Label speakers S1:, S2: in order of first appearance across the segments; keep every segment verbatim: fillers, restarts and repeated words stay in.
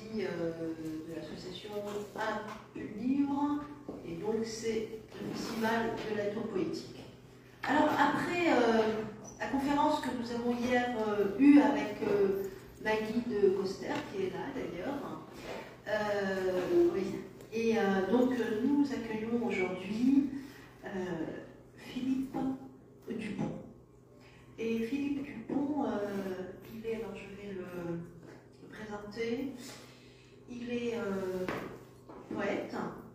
S1: partie euh, de l'association Un Livre, et donc c'est le festival de la tour poétique. Alors après euh, la conférence que nous avons hier euh, eue avec euh, Maggie de Coster, qui est là d'ailleurs, euh, oui. Et euh, donc nous accueillons aujourd'hui euh, Philippe Dupont. Et Philippe Dupont, euh, il est, alors je vais le, le présenter, il est euh, poète,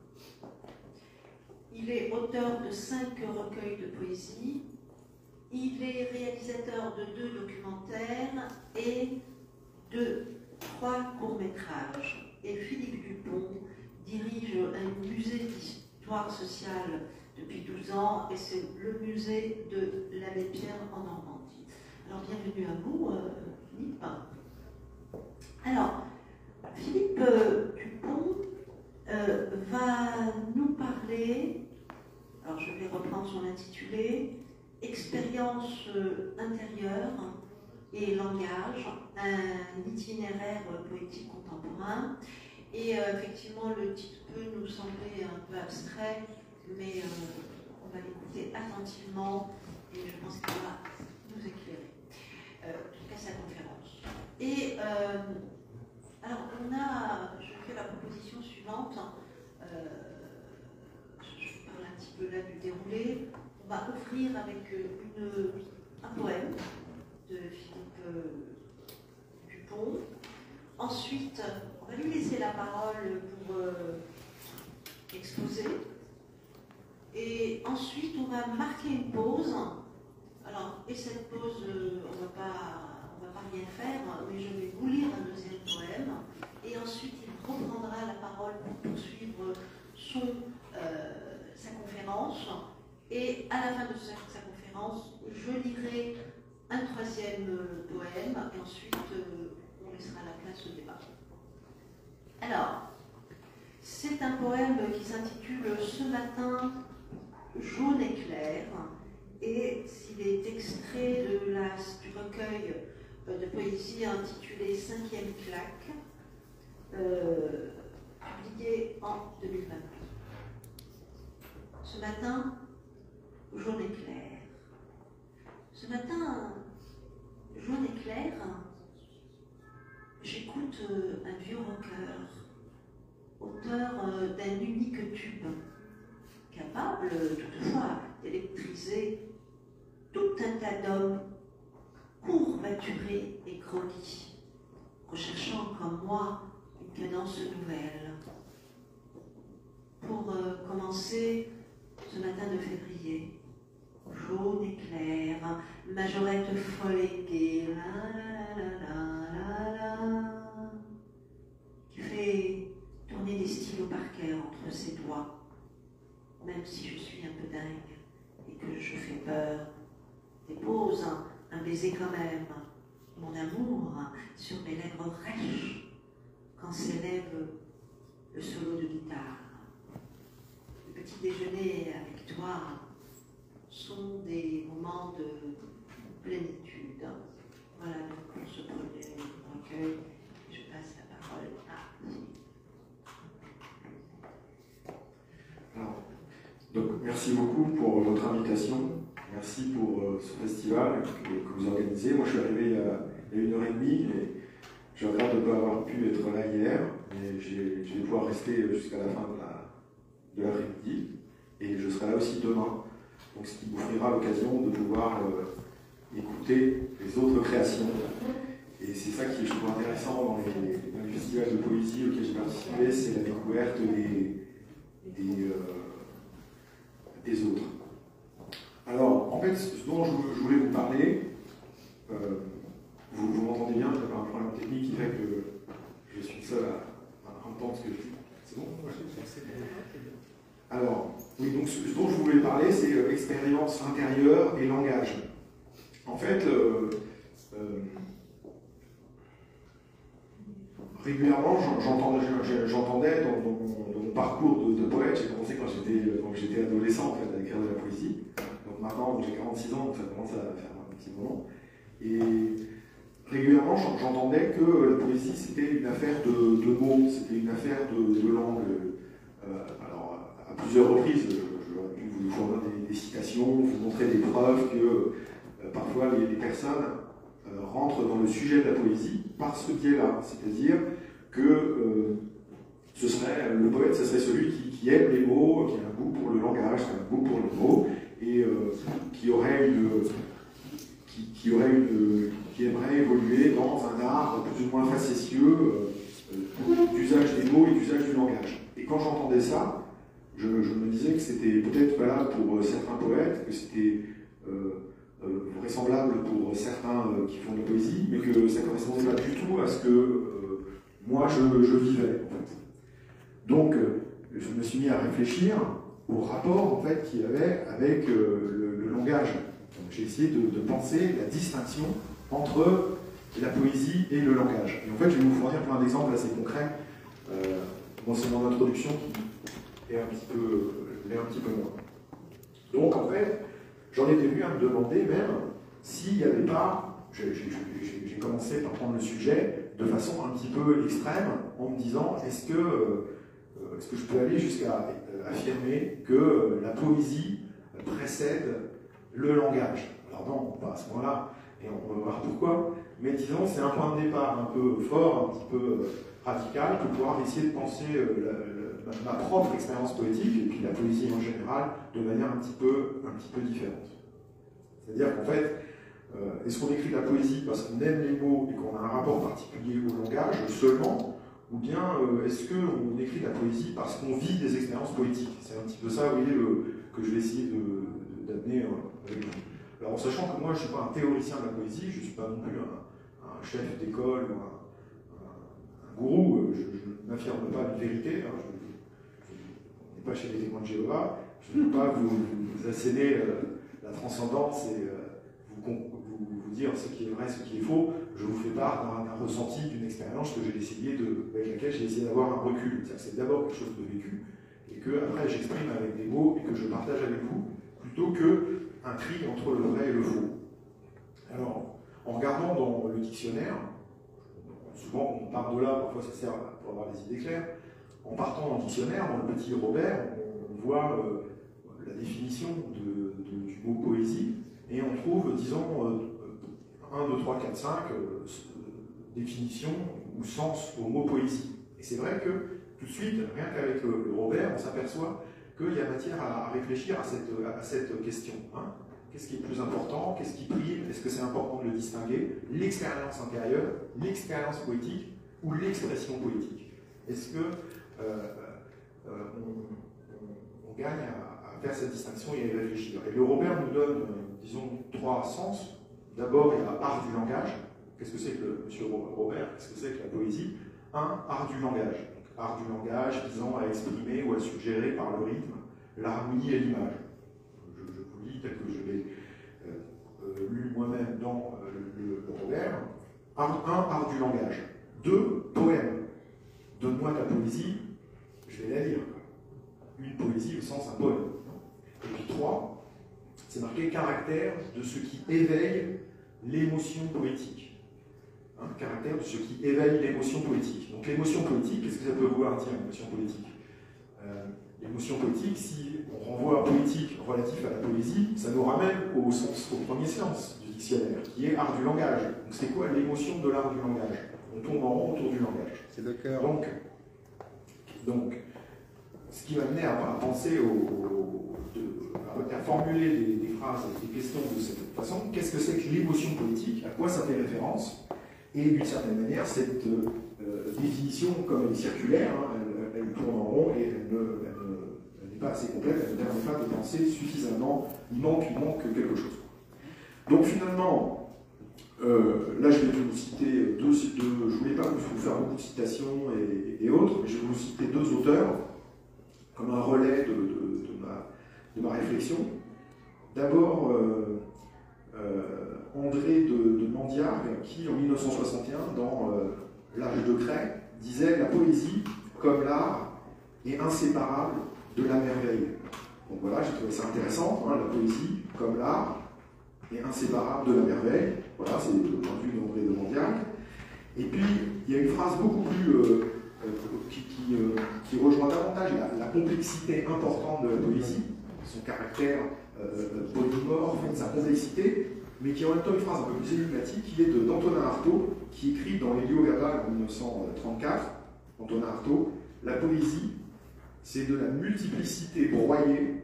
S1: il est auteur de cinq recueils de poésie, il est réalisateur de deux documentaires et de trois courts-métrages. Et Philippe Dupont dirige un musée d'histoire sociale depuis douze ans, et c'est le musée de l'Abbé Pierre en Normandie. Alors bienvenue à vous, euh, Philippe. Alors, Philippe euh, Dupont euh, va nous parler, alors je vais reprendre son intitulé, Expérience euh, intérieure et langage, un itinéraire poétique contemporain. Et euh, effectivement, le titre peut nous sembler un peu abstrait, mais euh, on va l'écouter attentivement et je pense qu'il va nous éclairer, euh, en tout cas sa conférence. Et euh, alors, on a, je fais la proposition suivante, euh, je parle un petit peu là du déroulé. On va offrir avec une, un poème de Philippe euh, Dupont. Ensuite, on va lui laisser la parole pour euh, exposer. Et ensuite, on va marquer une pause. Alors, et cette pause, euh, on ne va pas rien faire, mais je vais vous lire un deuxième poème. Et ensuite, il reprendra la parole pour poursuivre son, euh, sa conférence. Et à la fin de sa, sa conférence, je lirai un troisième euh, poème. Et ensuite, euh, on laissera la place au débat. Alors, c'est un poème qui s'intitule « Ce matin, jaune éclair » et s'il est extrait de la, du recueil de poésie intitulé « Cinquième claque », euh, publié en deux mille vingt-deux. Ce matin, jaune éclair. Ce matin, jaune éclair, j'écoute un vieux rocker, auteur d'un unique tube, capable toutefois d'électriser tout un tas d'hommes courbaturés et groguis, recherchant comme moi une cadence nouvelle. Pour euh, commencer ce matin de février, jaune éclair, majorette folle et gaie, la la la la la, qui fait tourner des stylos par cœur entre ses doigts, même si je suis un peu dingue et que je fais peur, dépose un, un baiser quand même, mon amour, sur mes lèvres rêches, quand s'élève le solo de guitare. Le petit déjeuner avec toi sont des moments de plénitude. Voilà donc pour ce premier recueil. Je passe la parole à Philippe.
S2: Alors, donc, merci beaucoup pour votre invitation. Merci pour euh, ce festival que, que vous organisez. Moi, je suis arrivé il y a, il y a une heure et demie et je regrette de ne pas avoir pu être là hier. Mais je vais pouvoir rester jusqu'à la fin de l'après-midi. Et je serai là aussi demain. Donc, ce qui m'offrira l'occasion de pouvoir euh, écouter les autres créations. Et c'est ça qui est, je trouve, intéressant dans les, dans les festivals de poésie auxquels j'ai participé, c'est la découverte des, des, euh, des autres. Alors, en fait, ce dont je voulais vous parler, euh, vous, vous m'entendez bien, j'avais un problème technique qui fait que je suis seul à, à entendre ce que je dis. C'est bon? Alors, oui, donc ce dont je voulais parler, c'est euh, expérience intérieure et langage. En fait, euh, euh, régulièrement, j'entendais dans, dans, dans mon parcours de, de poète, j'ai commencé quand j'étais adolescent en fait, à écrire de la poésie. Donc maintenant, j'ai quarante-six ans, donc ça commence à faire un petit moment. Et régulièrement, j'entendais que la poésie, c'était une affaire de, de mots, c'était une affaire de, de langue. Euh, alors, à plusieurs reprises, j'aurais pu vous fournir des, des citations, vous montrer des preuves que euh, parfois les, les personnes euh, rentrent dans le sujet de la poésie par ce biais-là. C'est-à-dire que euh, ce serait, le poète, ce serait celui qui, qui aime les mots, qui a un goût pour le langage, qui a un goût pour les mots, et euh, qui aurait une... Qui, qui, aurait une, qui aimerait évoluer dans un art plus ou moins facétieux euh, d'usage des mots et d'usage du langage. Et quand j'entendais ça, je, je me disais que c'était peut-être valable pour certains poètes, que c'était euh, euh, vraisemblable pour certains euh, qui font de la poésie, mais que ça ne correspondait pas du tout à ce que euh, moi je, je vivais, en fait. Donc, euh, je me suis mis à réfléchir au rapport en fait, qu'il y avait avec euh, le, le langage. J'ai essayé de, de penser la distinction entre la poésie et le langage. Et en fait, je vais vous fournir plein d'exemples assez concrets. Euh, bon, c'est mon introduction qui est un petit peu, est un petit peu loin. Donc, en fait, j'en étais venu à me demander même s'il n'y avait pas... J'ai commencé par prendre le sujet de façon un petit peu extrême en me disant, est-ce que, euh, est-ce que je peux aller jusqu'à affirmer que la poésie précède le langage? Alors non, pas à ce moment-là, et on va voir pourquoi, mais disons, c'est un point de départ un peu fort, un petit peu radical, pour pouvoir essayer de penser la, la, ma propre expérience poétique, et puis la poésie en général, de manière un petit peu, un petit peu différente. C'est-à-dire qu'en fait, euh, est-ce qu'on écrit de la poésie parce qu'on aime les mots et qu'on a un rapport particulier au langage seulement, ou bien euh, est-ce qu'on écrit de la poésie parce qu'on vit des expériences poétiques? C'est un petit peu ça, vous voyez, le, que je vais essayer d'amener euh, avec vous. Alors, en sachant que moi, je ne suis pas un théoricien de la poésie, je ne suis pas non plus un, un chef d'école ou un, un, un gourou, je, je n'affirme pas une vérité, hein, je, je, on n'est pas chez les témoins de Jéhovah, je ne vais pas vous, vous asséner euh, la transcendance et euh, vous, vous, vous dire ce qui est vrai, ce qui est faux. Je vous fais part d'un ressenti, d'une expérience que j'ai essayé de, avec laquelle j'ai essayé d'avoir un recul. C'est-à-dire que c'est d'abord quelque chose de vécu, et que après j'exprime avec des mots et que je partage avec vous, plutôt que un tri entre le vrai et le faux. Alors, en regardant dans le dictionnaire, souvent on part de là, parfois ça sert pour avoir des idées claires, en partant dans le dictionnaire, dans le petit Robert, on voit euh, la définition de, de, du mot poésie, et on trouve, disons, euh, un, deux, trois, quatre, cinq euh, définitions ou sens au mot poésie. Et c'est vrai que, tout de suite, rien qu'avec le, le Robert, on s'aperçoit qu'il y a matière à réfléchir à cette, à cette question. Hein. Qu'est-ce qui est le plus important? Qu'est-ce qui prime? Est-ce que c'est important de le distinguer? L'expérience intérieure, l'expérience poétique ou l'expression poétique? Est-ce que euh, euh, on, on, on gagne à, à faire cette distinction et à y réfléchir? Et le Robert nous donne, euh, disons, trois sens. D'abord, il y a art du langage. Qu'est-ce que c'est que le monsieur Robert? Qu'est-ce que c'est que la poésie? Un, art du langage. Art du langage visant à exprimer ou à suggérer par le rythme, l'harmonie et l'image. Je, je vous lis tel que je l'ai euh, euh, lu moi-même dans euh, le, le Robert. Art, un, art du langage. Deux, poème. Donne-moi ta poésie, je vais la lire. Une poésie au sens un poème. Et puis trois, c'est marqué caractère de ce qui éveille l'émotion poétique. Hein, caractère de ce qui éveille l'émotion poétique. Donc l'émotion poétique, qu'est-ce que ça peut vouloir dire, l'émotion poétique? euh, L'émotion poétique, si on renvoie à poétique relatif à la poésie, ça nous ramène au, sens, au premier sens du dictionnaire, qui est art du langage. Donc c'est quoi l'émotion de l'art du langage? On tourne en rond autour du langage.
S3: C'est le cœur.
S2: Donc, donc, ce qui va mener à, à penser au, au de, à, à formuler des, des phrases, des questions de cette façon, qu'est-ce que c'est que l'émotion poétique? À quoi ça fait référence? Et d'une certaine manière, cette euh, définition, comme elle est circulaire, hein, elle, elle tourne en rond et elle n'est pas assez complète, elle ne permet pas de penser suffisamment, il manque, il manque quelque chose. Donc finalement, euh, là je vais vous citer deux, deux je ne voulais pas vous faire beaucoup de citations et, et autres, mais je vais vous citer deux auteurs, comme un relais de, de, de, ma, de ma réflexion. D'abord, euh, euh, André de, de Mandiargue, qui en mille neuf cent soixante et un, dans euh, L'âge de craie, disait « La poésie, comme l'art, est inséparable de la merveille ». Donc voilà, j'ai trouvé ça intéressant, hein, la poésie, comme l'art, est inséparable de la merveille. Voilà, c'est le point de vue d'André de Mondiac. Et puis, il y a une phrase beaucoup plus euh, euh, qui, qui, euh, qui rejoint davantage la, la complexité importante de la poésie, son caractère euh, polymorphe, sa complexité, mais qui est en même temps une phrase un peu plus énigmatique, qui est de d'Antonin Artaud, qui écrit dans l'Hélio Verbal en mille neuf cent trente-quatre. Antonin Artaud, la poésie, c'est de la multiplicité broyée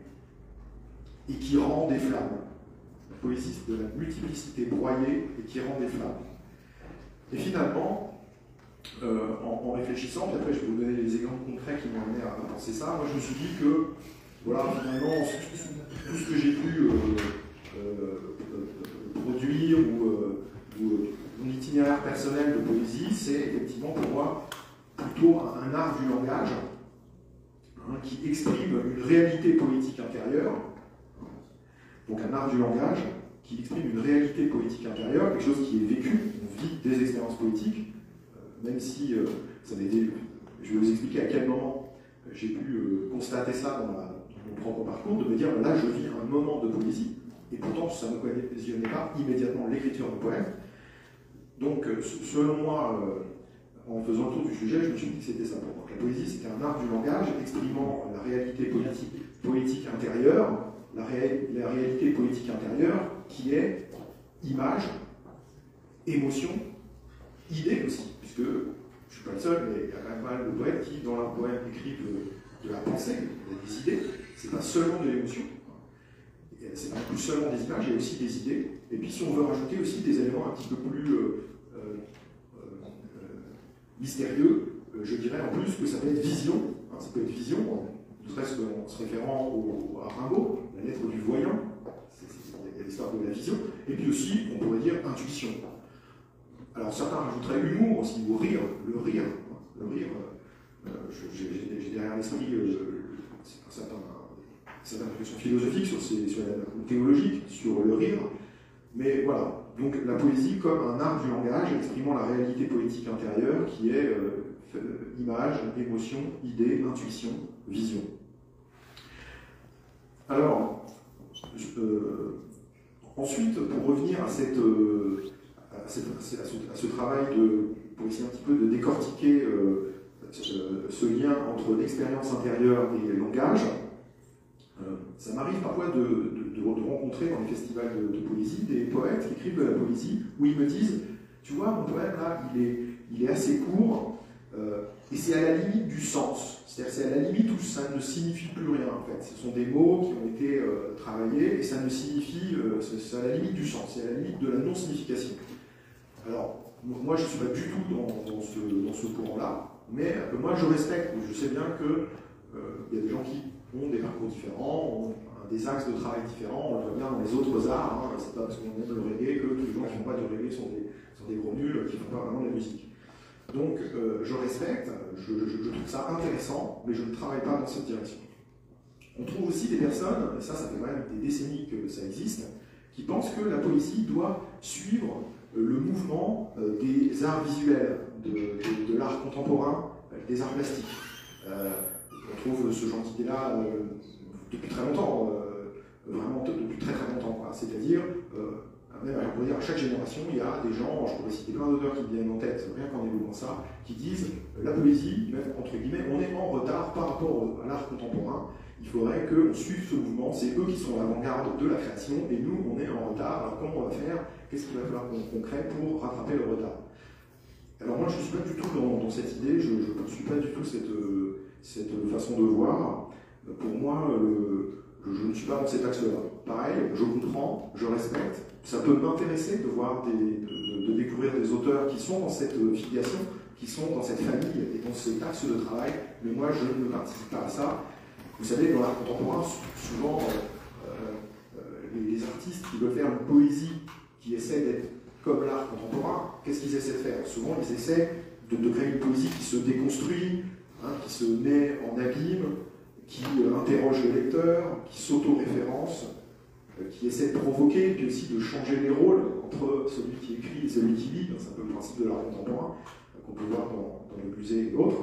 S2: et qui rend des flammes. La poésie, c'est de la multiplicité broyée et qui rend des flammes. Et finalement, euh, en, en réfléchissant, puis après je vais vous donner les exemples concrets qui m'ont amené à, à penser ça, moi je me suis dit que, voilà, finalement, tout ce que j'ai pu euh, euh, euh, produire ou, euh, ou euh, mon itinéraire personnel de poésie, c'est effectivement pour moi plutôt un, un art du langage hein, qui exprime une réalité poétique intérieure. Donc un art du langage qui exprime une réalité poétique intérieure, quelque chose qui est vécu, on vit des expériences poétiques, euh, même si euh, ça n'a été, je vais vous expliquer à quel moment euh, j'ai pu euh, constater ça dans, ma, dans mon propre parcours, de me dire là je vis un moment de poésie, et pourtant ça ne cohérentionnait pas immédiatement l'écriture de poème. Donc euh, selon moi, euh, en faisant le tour du sujet, je me suis dit que c'était ça pour moi. La poésie c'était un art du langage exprimant la réalité politique, poétique intérieure, La, ré la réalité poétique intérieure qui est image, émotion, idée aussi, puisque je ne suis pas le seul, mais il y a quand même pas mal de poètes qui, dans leur poème, écrivent de, de la pensée, des idées. C'est pas seulement de l'émotion, c'est pas plus seulement des images, il y a aussi des idées. Et puis si on veut rajouter aussi des éléments un petit peu plus euh, euh, euh, mystérieux, euh, je dirais en plus que ça peut être vision, hein, ça peut être vision, ne serait-ce qu'en se référant au, à Rimbaud, la lettre du voyant, il y a l'histoire de la vision, et puis aussi, on pourrait dire, intuition. Alors certains rajouteraient humour aussi, ou rire, le rire. Le rire, euh, j'ai derrière l'esprit euh, certaines réflexions philosophiques, sur, ces, sur la théologique, sur le rire, mais voilà. Donc la poésie comme un art du langage exprimant la réalité poétique intérieure qui est euh, image, émotion, idée, intuition, vision. Alors, euh, ensuite, pour revenir à, cette, euh, à, cette, à, ce, à ce travail de, pour essayer un petit peu de décortiquer euh, ce lien entre l'expérience intérieure et le langage, euh, ça m'arrive parfois de, de, de, de rencontrer dans les festivals de, de poésie des poètes qui écrivent de la poésie où ils me disent, tu vois, mon poème là, il est, il est assez court, euh, et c'est à la limite du sens. C'est-à-dire c'est à la limite où ça ne signifie plus rien en fait. Ce sont des mots qui ont été euh, travaillés et ça ne signifie, euh, c'est à la limite du sens, c'est à la limite de la non-signification. Alors, moi je ne suis pas du tout dans, dans ce, dans ce courant-là, mais euh, moi je respecte, je sais bien qu'il euh, y a des gens qui ont des parcours différents, ont des axes de travail différents, on le voit bien dans les autres arts, hein, c'est pas parce qu'on aime le reggae que tous les gens qui ne font pas de reggae sont des, sont des gros nuls, qui ne font pas vraiment de la musique. Donc euh, je respecte, je, je, je trouve ça intéressant, mais je ne travaille pas dans cette direction. On trouve aussi des personnes, et ça ça fait quand même des décennies que ça existe, qui pensent que la poésie doit suivre euh, le mouvement euh, des arts visuels, de, de, de l'art contemporain, euh, des arts plastiques. Euh, on trouve ce genre d'idée-là euh, depuis très longtemps, euh, vraiment depuis très très longtemps, c'est-à-dire euh, même on pourrait dire à chaque génération, il y a des gens, je pourrais citer plein d'auteurs qui me viennent en tête, rien qu'en évoquant ça, qui disent euh, la poésie, même entre guillemets, on est en retard par rapport à l'art contemporain, il faudrait qu'on suive ce mouvement, c'est eux qui sont à l'avant-garde de la création, et nous, on est en retard, alors comment on va faire, qu'est-ce qu'il va falloir qu'on crée pour rattraper le retard? Alors moi, je ne suis pas du tout dans, dans cette idée, je ne poursuis pas du tout cette, euh, cette façon de voir. Pour moi, euh, je, je ne suis pas dans cet axe-là. Pareil, je comprends, je respecte. Ça peut m'intéresser de voir des, de, de découvrir des auteurs qui sont dans cette filiation, qui sont dans cette famille et dans cet axe de travail, mais moi je ne participe pas à ça. Vous savez, dans l'art contemporain, souvent euh, euh, les, les artistes qui veulent faire une poésie qui essaie d'être comme l'art contemporain, qu'est-ce qu'ils essaient de faire? Souvent ils essaient de, de créer une poésie qui se déconstruit, hein, qui se met en abîme, qui euh, interroge le lecteur, qui s'auto-référence, qui essaie de provoquer, puis aussi de changer les rôles entre celui qui écrit et celui qui lit. C'est un peu le principe de l'art contemporain qu'on peut voir dans, dans le musée et autres.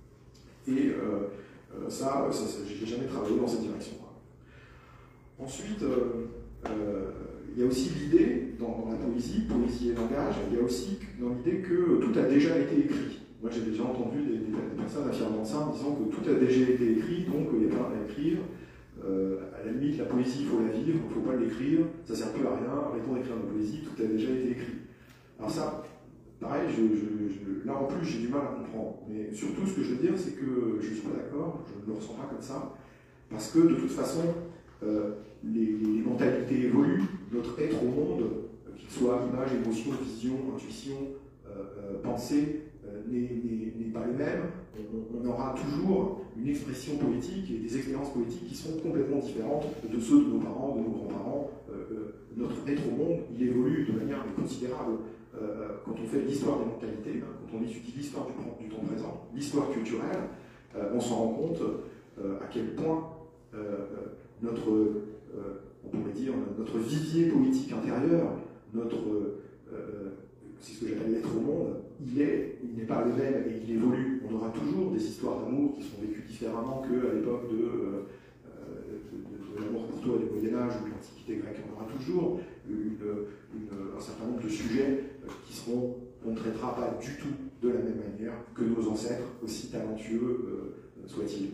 S2: Et euh, euh, ça, ça, ça j'ai jamais travaillé dans cette direction. Ensuite, euh, euh, il y a aussi l'idée, dans, dans la poésie, poésie et langage, il y a aussi dans l'idée que tout a déjà été écrit. Moi, j'ai déjà entendu des, des, des personnes affirmant ça en disant que tout a déjà été écrit, donc il n'y a pas à écrire. Euh, à la limite, la poésie, il faut la vivre, il ne faut pas l'écrire, ça ne sert plus à rien, arrêtons d'écrire la poésie, tout a déjà été écrit. Alors ça, pareil, je, je, je, là en plus, j'ai du mal à comprendre. Mais surtout, ce que je veux dire, c'est que je ne suis pas d'accord, je ne le ressens pas comme ça, parce que de toute façon, euh, les, les mentalités évoluent, notre être au monde, qu'il soit image, émotion, vision, intuition, euh, euh, pensée, euh, n'est pas le même. On, on aura toujours une expression poétique et des expériences poétiques qui seront complètement différentes de ceux de nos parents, de nos grands-parents. Euh, euh, notre être au monde, il évolue de manière considérable. Euh, quand on fait l'histoire des mentalités, hein, quand on étudie l'histoire du, du temps présent, l'histoire culturelle, euh, on s'en rend compte euh, à quel point euh, notre, euh, on pourrait dire, notre vivier poétique intérieur, notre, euh, c'est ce que j'appelle l'être au monde, il est, il n'est pas le même et il évolue. On aura toujours des histoires d'amour qui sont vécues différemment qu'à l'époque de, euh, de, de, de l'amour pour toi du Moyen-Âge ou de l'Antiquité grecque. On aura toujours une, une, un certain nombre de sujets qui seront, on ne traitera pas du tout de la même manière que nos ancêtres, aussi talentueux euh, soient-ils.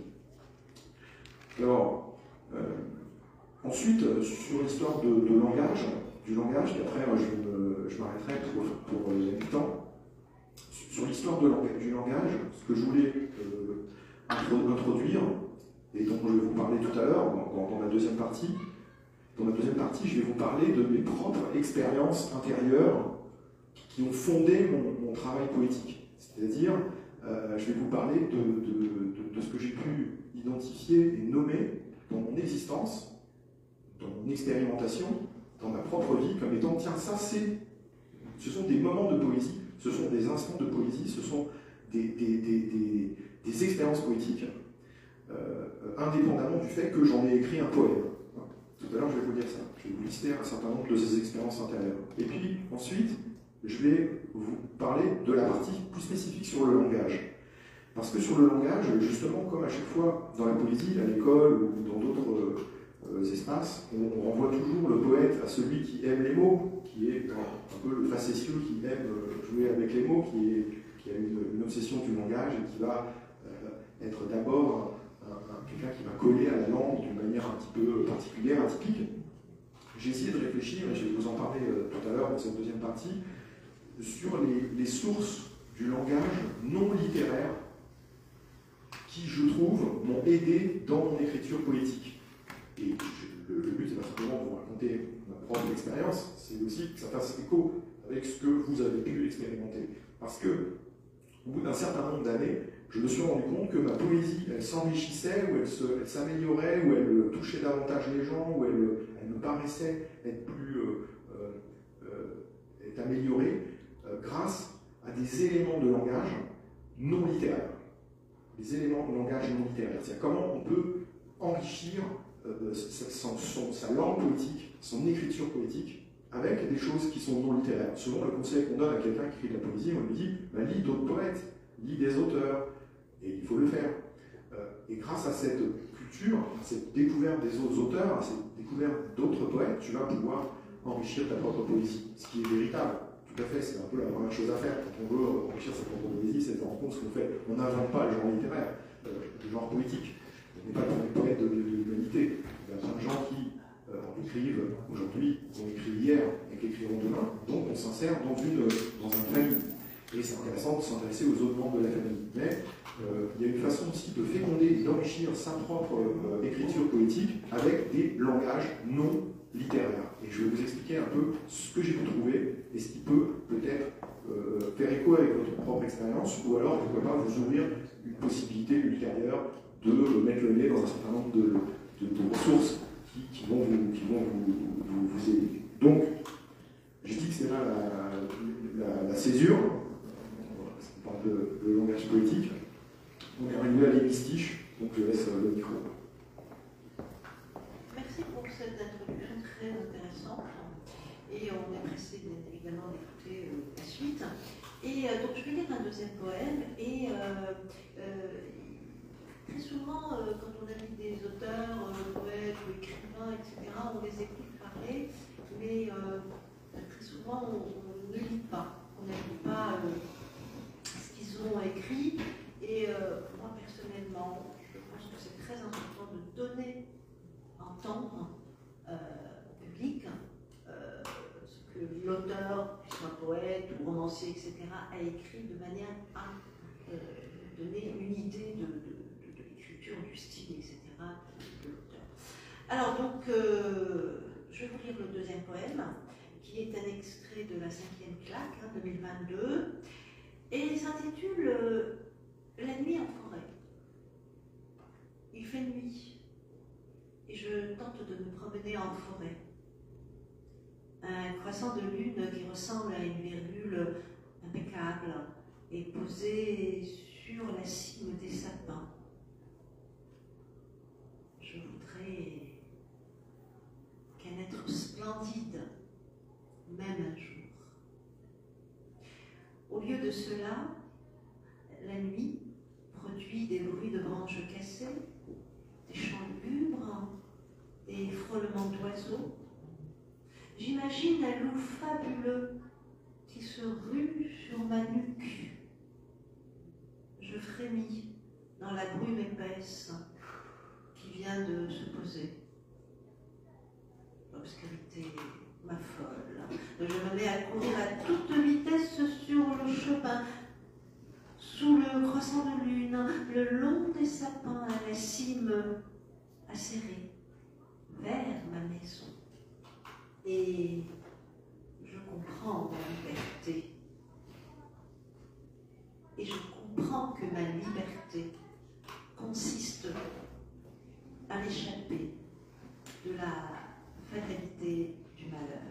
S2: Alors, euh, ensuite, sur l'histoire de, de langage, du langage, puis après je m'arrêterai pour, pour euh, du temps. Sur l'histoire du langage, ce que je voulais euh, introduire, et dont je vais vous parler tout à l'heure, dans, dans, dans ma deuxième partie, dans ma deuxième partie, je vais vous parler de mes propres expériences intérieures qui ont fondé mon, mon travail poétique. C'est-à-dire, euh, je vais vous parler de, de, de, de ce que j'ai pu identifier et nommer dans mon existence, dans mon expérimentation, dans ma propre vie, comme étant, tiens, ça c'est, ce sont des moments de poésie, ce sont des instants de poésie, ce sont des, des, des, des, des expériences poétiques, euh, indépendamment du fait que j'en ai écrit un poème. Tout à l'heure, je vais vous dire ça. Je vais vous lister un certain nombre de ces expériences intérieures. Et puis, ensuite, je vais vous parler de la partie plus spécifique sur le langage. Parce que sur le langage, justement, comme à chaque fois dans la poésie, à l'école ou dans d'autres euh, espaces, on, on renvoie toujours le poète à celui qui aime les mots, qui est un, un peu le facétieux qui aime jouer avec les mots, qui, est, qui a une, une obsession du langage et qui va euh, être d'abord quelqu'un qui va coller à la langue d'une manière un petit peu particulière, atypique. J'ai essayé de réfléchir, et je vais vous en parler euh, tout à l'heure dans cette deuxième partie, sur les, les sources du langage non littéraire qui, je trouve, m'ont aidé dans mon écriture poétique. Et je, le, le but, c'est pas simplement de vous raconter ma propre expérience, c'est aussi que ça fasse écho avec ce que vous avez pu expérimenter. Parce que, au bout d'un certain nombre d'années, je me suis rendu compte que ma poésie, elle s'enrichissait, ou elle s'améliorait, ou elle touchait davantage les gens, ou elle, elle me paraissait être plus euh, euh, être améliorée euh, grâce à des éléments de langage non littéraires. Des éléments de langage non littéraires. C'est-à-dire comment on peut enrichir euh, son, son, sa langue poétique, son écriture poétique, avec des choses qui sont non littéraires. Selon le conseil qu'on donne à quelqu'un qui écrit de la poésie, on lui dit bah, lis d'autres poètes, lis des auteurs. Et il faut le faire. Et grâce à cette culture, à cette découverte des autres auteurs, à cette découverte d'autres poètes, tu vas pouvoir enrichir ta propre poésie. Ce qui est véritable. Tout à fait, c'est un peu la première chose à faire. Quand on veut enrichir sa propre poésie, c'est de se rendre compte ce qu'on fait. On n'invente pas le genre littéraire, euh, le genre poétique. On n'est pas dans les poètes de, de, de l'humanité. Il y a plein de gens qui euh, écrivent aujourd'hui, ont écrit hier et qui écriront demain. Donc on s'insère dans, une, dans un famille. Et c'est intéressant de s'intéresser aux autres membres de la famille. Mais euh, il y a une façon aussi de féconder et d'enrichir sa propre euh, écriture poétique avec des langages non littéraires. Et je vais vous expliquer un peu ce que j'ai pu trouver et ce qui peut peut-être euh, faire écho avec votre propre expérience, ou alors, pourquoi pas, vous ouvrir une possibilité ultérieure de mettre le nez dans un certain nombre de, de, de ressources qui, qui vont, vous, qui vont vous, vous, vous aider. Donc, je dis que c'est là la, la, la césure. On parle de, de langage poétique. On est arrivé à l'hémistiche, donc je laisse le micro.
S1: Merci pour cette introduction très intéressante. Et on est pressé évidemment d'écouter euh, la suite. Et euh, donc je vais lire un deuxième poème. Et euh, euh, très souvent, euh, quand on a mis des auteurs, euh, poètes ou écrivains, et cetera, on les écoute parler, mais euh, très souvent on ne lit pas, on ne lit pas euh, ce qu'ils ont écrit. Et euh, moi personnellement, je pense que c'est très important de donner, entendre euh, au public euh, ce que l'auteur, qu'il soit poète ou romancier, et cetera, a écrit de manière à euh, donner une idée de, de, de, de l'écriture, du style, et cetera de l'auteur. Alors donc, euh, je vais vous lire le deuxième poème, qui est un extrait de la cinquième claque, hein, deux mille vingt-deux, et il s'intitule euh, « La nuit en forêt ». Il fait nuit, et je tente de me promener en forêt. Un croissant de lune qui ressemble à une virgule impeccable est posé sur la cime des sapins. Je voudrais qu'un être splendide m'aime un jour. Au lieu de cela, la nuit produit des bruits de branches cassées, des chants lugubres, des frôlements d'oiseaux. J'imagine un loup fabuleux qui se rue sur ma nuque. Je frémis dans la brume épaisse qui vient de se poser. L'obscurité m'affole. Je me mets à courir à toute vitesse sur le chemin, sous le croissant de lune, le long des sapins à la cime acérée, vers ma maison. Et je comprends ma liberté. Et je comprends que ma liberté consiste à m'échapper de la fatalité du malheur.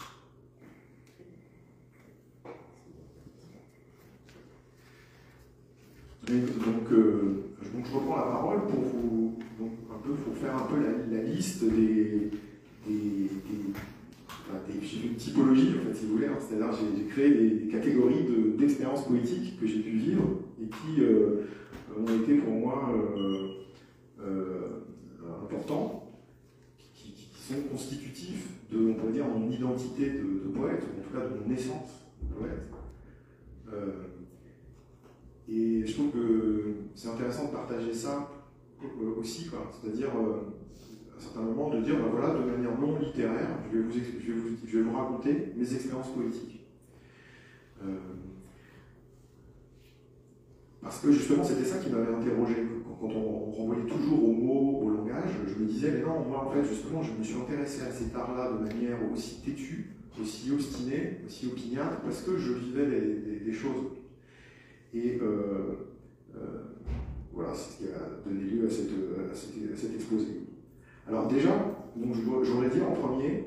S2: Et donc, euh, donc je reprends la parole pour vous, donc un peu, pour faire un peu la, la liste des, des, des, enfin, des j'ai fait une typologie en fait, si vous voulez, hein, c'est-à-dire j'ai, j'ai créé des catégories de, d'expériences poétiques que j'ai pu vivre et qui euh, ont été pour moi euh, euh, importants, qui, qui sont constitutifs de, on pourrait dire, mon identité de, de poète, ou en tout cas de mon essence de poète. Euh, Et je trouve que c'est intéressant de partager ça aussi, quoi. C'est-à-dire, euh, à un certain moment, de dire, ben voilà, de manière non littéraire, je vais vous, je vais vous, je vais vous raconter mes expériences poétiques. Euh, parce que justement, c'était ça qui m'avait interrogé. Quand on, on renvoyait toujours aux mots, au langage, je me disais, mais non, moi, en fait, justement, je me suis intéressé à cet art-là de manière aussi têtue, aussi obstinée, aussi opiniâtre, parce que je vivais des, des, des choses. Et euh, euh, voilà, c'est ce qui a donné lieu à, cette, à, cette, à cet exposé. Alors déjà, donc je, je voudrais dire en premier,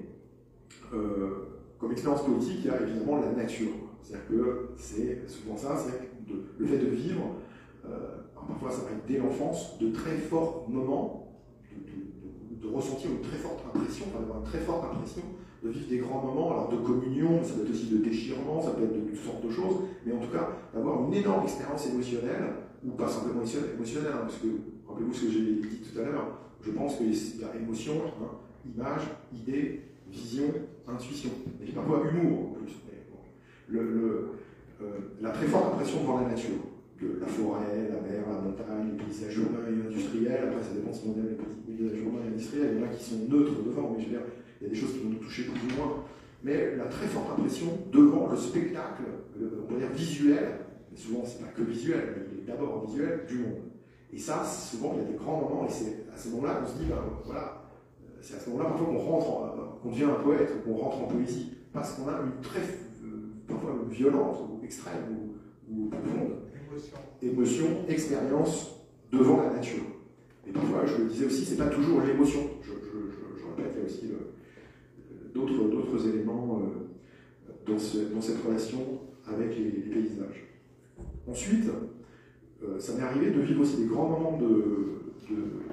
S2: euh, comme expérience poétique, il y a évidemment la nature. C'est-à-dire que c'est souvent ça, c'est de, le fait de vivre, euh, parfois ça va être dès l'enfance, de très forts moments, de, de, de, de ressentir une très forte impression, enfin d'avoir une très forte impression, de vivre des grands moments, alors de communion, ça peut être aussi de déchirement, ça peut être de toutes sortes de choses, mais en tout cas d'avoir une énorme expérience émotionnelle, ou pas simplement émotionnelle, hein, parce que, rappelez-vous ce que j'ai dit tout à l'heure, je pense qu'il y a émotion, hein, image, idée, vision, intuition, et puis parfois humour en plus. Mais bon. le, le, euh, la très forte impression devant la nature, de la forêt, la mer, la montagne, les paysages urbains et industriels, après ça dépend si on aime les petits paysages urbains et industriels, il y en a qui sont neutres devant, mais je veux dire, il y a des choses qui vont nous toucher plus ou moins, mais la très forte impression devant le spectacle, on va dire visuel, mais souvent c'est pas que visuel, mais il est d'abord visuel, du monde. Et ça, souvent il y a des grands moments, et c'est à ce moment-là qu'on se dit, ben voilà, c'est à ce moment-là parfois qu'on rentre, qu'on devient un poète, qu'on rentre en poésie, parce qu'on a une très, parfois violente, ou extrême, ou, ou profonde émotion. émotion, expérience devant la nature. Et parfois, je le disais aussi, c'est pas toujours l'émotion. Je, je, je, je répète, il y a aussi le, d'autres, d'autres éléments euh, dans, ce, dans cette relation avec les, les paysages. Ensuite, euh, ça m'est arrivé de vivre aussi des grands moments de, de,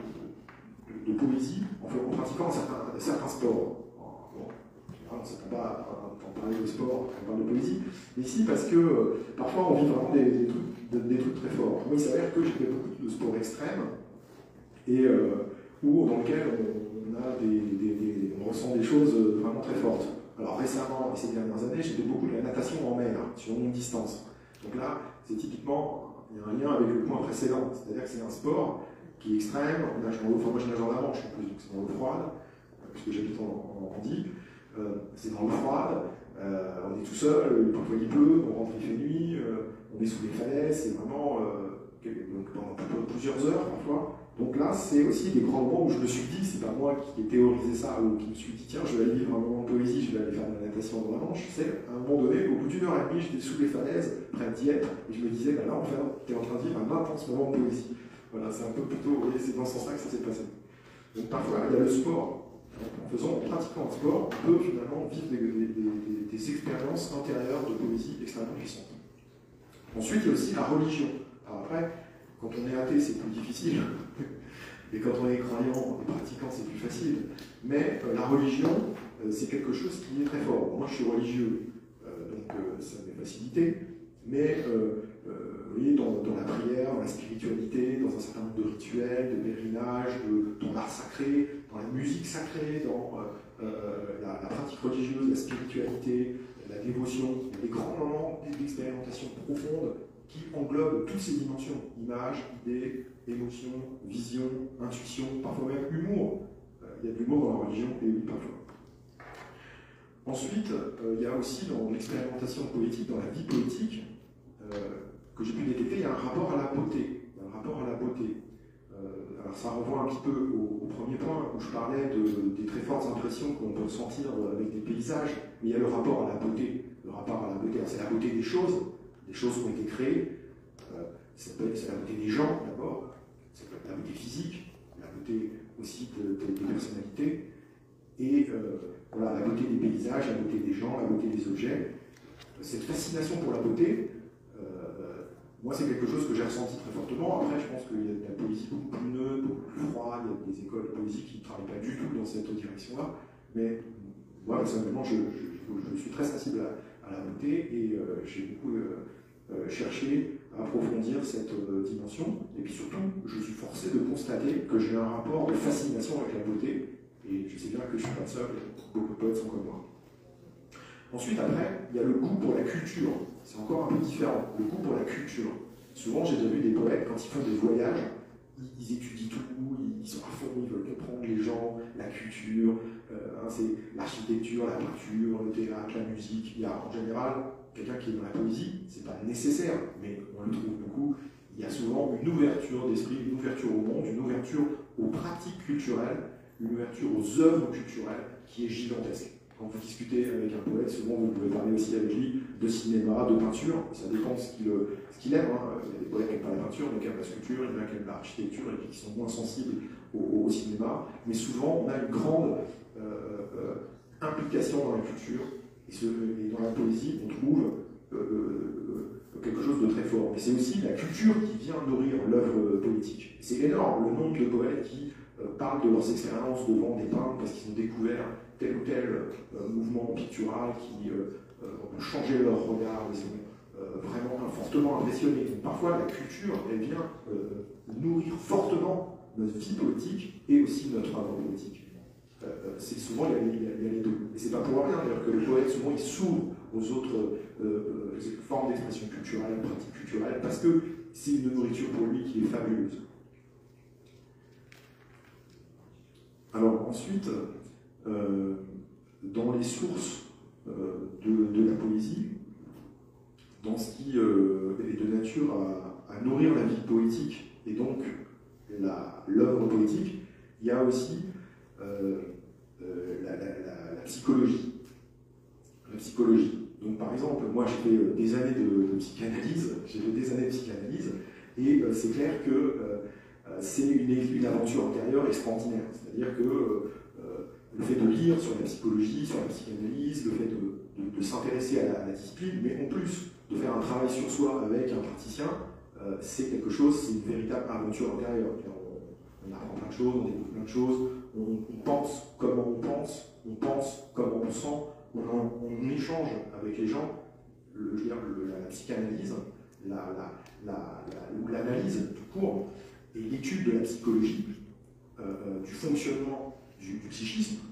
S2: de, de poésie en, fait, en pratiquant certains, certains sports. Bon, on ne s'attend pas à parler de sport, on parle de poésie, mais si, parce que euh, parfois on vit vraiment des, des, trucs, des, des trucs très forts. Moi, il s'avère que j'ai fait beaucoup de sports extrêmes, et euh, où, dans lequel on, on, a des, des, des, on ressent des choses vraiment très fortes. Alors récemment, et ces dernières années, j'ai fait beaucoup de la natation en mer, sur longue distance. Donc là, c'est typiquement, il y a un lien avec le point précédent, c'est-à-dire que c'est un sport qui est extrême, on nage dans l'eau, enfin moi je nage dans la Manche en plus, donc c'est dans l'eau froide, puisque j'habite en, en, en Dieppe, euh, c'est dans l'eau froide, euh, on est tout seul, parfois il pleut, on rentre, il fait nuit, euh, on est sous les falaises, c'est vraiment euh, donc pendant plusieurs heures parfois. Donc là, c'est aussi des grands moments où je me suis dit, c'est pas moi qui ai théorisé ça, ou qui me suis dit, tiens, je vais aller vivre un moment de poésie, je vais aller faire de la natation dans la Manche. C'est à un moment donné, au bout d'une heure et demie, j'étais sous les falaises, près de Dieppe, et je me disais, ben là, en fait, tu es en train de vivre un intense moment de poésie. Voilà, c'est un peu plutôt, vous voyez, c'est dans ce sens-là que ça s'est passé. Donc parfois, il y a le sport. En faisant, en pratiquant un sport, on peut finalement vivre des, des, des, des expériences intérieures de poésie extrêmement puissantes. Ensuite, il y a aussi la religion. Alors après, quand on est athée, c'est plus difficile. Et quand on est croyant et pratiquant, c'est plus facile. Mais euh, la religion, euh, c'est quelque chose qui est très fort. Moi, je suis religieux, euh, donc euh, ça m'est facilité. Mais euh, euh, vous voyez, dans, dans la prière, dans la spiritualité, dans un certain nombre de rituels, de pèlerinage, de, dans l'art sacré, dans la musique sacrée, dans euh, euh, la, la pratique religieuse, la spiritualité, la dévotion, des grands moments d'expérimentation profonde qui englobent toutes ces dimensions, images, idées, émotions, vision, intuition, parfois même humour. Euh, il y a de l'humour dans la religion, et oui, parfois. Ensuite, euh, il y a aussi dans l'expérimentation poétique, dans la vie poétique, euh, que j'ai pu détecter, il y a un rapport à la beauté. Il y a un rapport à la beauté. Euh, alors ça renvoie un petit peu au, au premier point où je parlais de, des très fortes impressions qu'on peut ressentir avec des paysages, mais il y a le rapport à la beauté. Le rapport à la beauté, c'est la beauté des choses, des choses qui ont été créées, euh, c'est la beauté des gens d'abord, c'est la beauté physique, la beauté aussi de, de, des personnalités, et euh, voilà, la beauté des paysages, la beauté des gens, la beauté des objets. Cette fascination pour la beauté, euh, moi c'est quelque chose que j'ai ressenti très fortement. Après, je pense qu'il y a de la poésie beaucoup plus neutre, beaucoup plus froide, il y a des écoles de poésie qui ne travaillent pas du tout dans cette direction-là, mais moi personnellement, je, je, je suis très sensible à, à la beauté et euh, j'ai beaucoup euh, euh, cherché à approfondir cette euh, dimension. Et puis surtout, je suis forcé de constater que j'ai un rapport de fascination avec la beauté. Et je sais bien que je ne suis pas le seul, beaucoup de poètes sont comme moi. Ensuite, après, il y a le goût pour la culture. C'est encore un peu différent, le goût pour la culture. Souvent, j'ai déjà vu des poètes, quand ils font des voyages, ils, ils étudient tout, ils sont à fond, ils veulent comprendre les gens, la culture, euh, hein, c'est l'architecture, la peinture, le théâtre, la musique. Il y a en général quelqu'un qui est dans la poésie, c'est pas nécessaire, mais on le trouve beaucoup. Il y a souvent une ouverture d'esprit, une ouverture au monde, une ouverture aux pratiques culturelles, une ouverture aux œuvres culturelles qui est gigantesque. Quand vous discutez avec un poète, souvent vous pouvez parler aussi avec lui de cinéma, de peinture, ça dépend ce qu'il ce qu'il aime. Hein. Il y a des poètes qui n'aiment pas la peinture, qui aiment la sculpture, il y en a qui aiment l'architecture et qui sont moins sensibles au, au cinéma. Mais souvent, on a une grande euh, euh, implication dans la culture, et, ce, et dans la poésie, on trouve euh, euh, quelque chose de très fort. Mais c'est aussi la culture qui vient nourrir l'œuvre poétique. C'est énorme, le nombre de poètes qui euh, parlent de leurs expériences devant des peintres parce qu'ils ont découvert tel ou tel euh, mouvement pictural qui euh, euh, changeait leur regard, ils sont euh, vraiment fortement impressionnés. Donc, parfois, la culture, elle vient euh, nourrir fortement notre vie poétique et aussi notre œuvre poétique. Euh, c'est souvent, il y, a, il, y a, il y a les deux. Et c'est pas pour rien, d'ailleurs, que le poète, souvent, il s'ouvre aux autres euh, euh, formes d'expression culturelle, pratiques culturelles, parce que c'est une nourriture pour lui qui est fabuleuse. Alors, ensuite, Euh, dans les sources euh, de, de la poésie, dans ce qui euh, est de nature à, à nourrir la vie poétique et donc l'œuvre poétique, il y a aussi euh, euh, la, la, la, la psychologie. La psychologie. Donc par exemple, moi j'ai fait euh, des années de, de psychanalyse, j'ai fait des années de psychanalyse, et euh, c'est clair que euh, c'est une, une aventure intérieure extraordinaire. C'est-à-dire que euh, le fait de lire sur la psychologie, sur la psychanalyse, le fait de, de, de s'intéresser à, à la discipline, mais en plus de faire un travail sur soi avec un praticien, euh, c'est quelque chose, c'est une véritable aventure intérieure. On, on apprend plein de choses, on découvre plein de choses, on, on pense comment on pense, on pense comment on sent, on, on échange avec les gens. Le, je veux dire, le, la, la psychanalyse, la, la, la, la, ou l'analyse tout court, et l'étude de la psychologie, euh, du fonctionnement Du, du psychisme,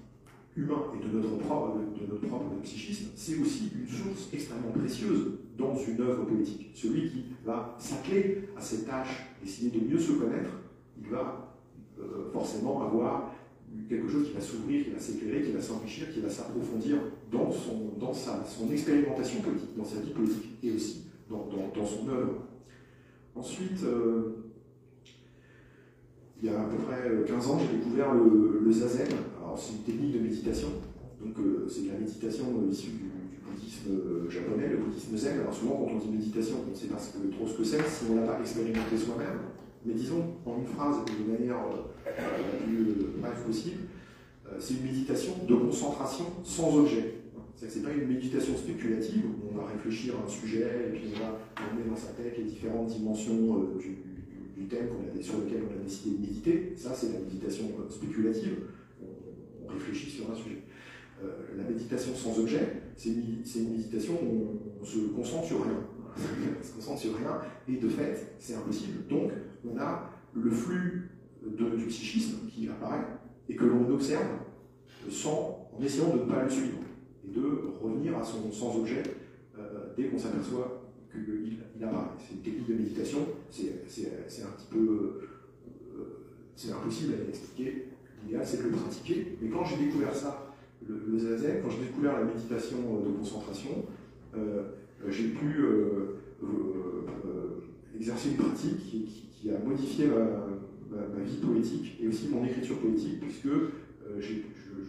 S2: humain et de notre propre, de notre propre psychisme, c'est aussi une source extrêmement précieuse dans une œuvre poétique. Celui qui va s'atteler à cette tâche, essayer de mieux se connaître, il va euh, forcément avoir quelque chose qui va s'ouvrir, qui va s'éclairer, qui va s'enrichir, qui va s'approfondir dans, son, dans sa, son expérimentation politique, dans sa vie politique, et aussi dans, dans, dans son œuvre. Ensuite, euh, il y a à peu près quinze ans, j'ai découvert le, le zazen. Alors, c'est une technique de méditation. Donc, euh, c'est de la méditation euh, issue du, du bouddhisme euh, japonais, le bouddhisme zen. Alors, souvent, quand on dit méditation, on ne sait pas ce que, trop ce que c'est si on ne l'a pas expérimenté soi-même. Mais disons, en une phrase, et de manière euh, la plus euh, brève possible, euh, c'est une méditation de concentration sans objet. Ce n'est pas une méditation spéculative où on va réfléchir à un sujet et puis on va emmener dans sa tête les différentes dimensions euh, du, du thème qu'on a, sur lequel on a décidé de méditer. Ça, c'est la méditation spéculative. On, on réfléchit sur un sujet. Euh, la méditation sans objet, c'est une, une méditation où on, on se concentre sur rien. On se concentre sur rien, et de fait, c'est impossible. Donc, on a le flux de, du psychisme qui apparaît et que l'on observe sans, en essayant de ne pas le suivre et de revenir à son sans objet euh, dès qu'on s'aperçoit qu'il il apparaît. C'est une technique de méditation, c'est un petit peu euh, c'est impossible à l'expliquer. L'idéal, c'est de le pratiquer. Mais quand j'ai découvert ça, le, le zazen, quand j'ai découvert la méditation de concentration, euh, j'ai pu euh, euh, euh, exercer une pratique qui, qui, qui a modifié ma, ma, ma vie poétique et aussi mon écriture poétique, puisque euh, j'ai, je,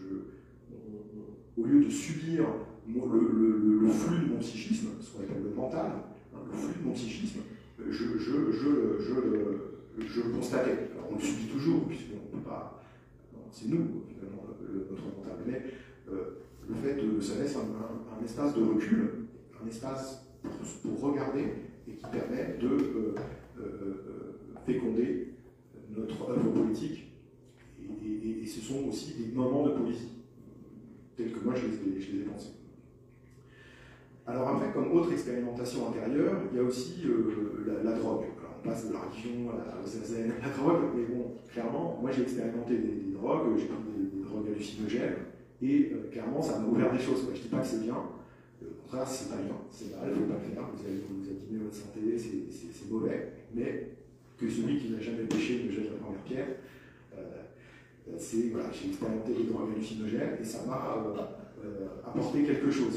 S2: je, au lieu de subir mon, le, le, le flux de mon psychisme, ce qu'on appelle le mental, hein, le flux de mon psychisme, je, je, je, je, je, je le constatais. Alors on le subit toujours, puisqu'on ne peut pas. C'est nous, finalement, le, notre mental. Mais euh, le fait de. Ça laisse un, un, un espace de recul, un espace pour, pour regarder et qui permet de euh, euh, féconder notre œuvre politique. Et, et, et ce sont aussi des moments de poésie, tels que moi je les, je les ai pensés. Alors après, comme autre expérimentation intérieure, il y a aussi euh, la, la drogue. Alors on passe de la religion à la, au zazen, à la drogue, mais bon, clairement, moi j'ai expérimenté des, des drogues, j'ai pris des, des drogues hallucinogènes, et euh, clairement ça m'a ouvert des choses. Quoi. Je ne dis pas que c'est bien, au contraire c'est pas bien, c'est mal, il ne faut pas le faire, vous allez vous abîmer votre santé, c'est mauvais, mais que celui qui n'a jamais péché ne jette la première pierre. Euh, c'est, voilà, j'ai expérimenté des drogues hallucinogènes et ça m'a euh, euh, apporté quelque chose.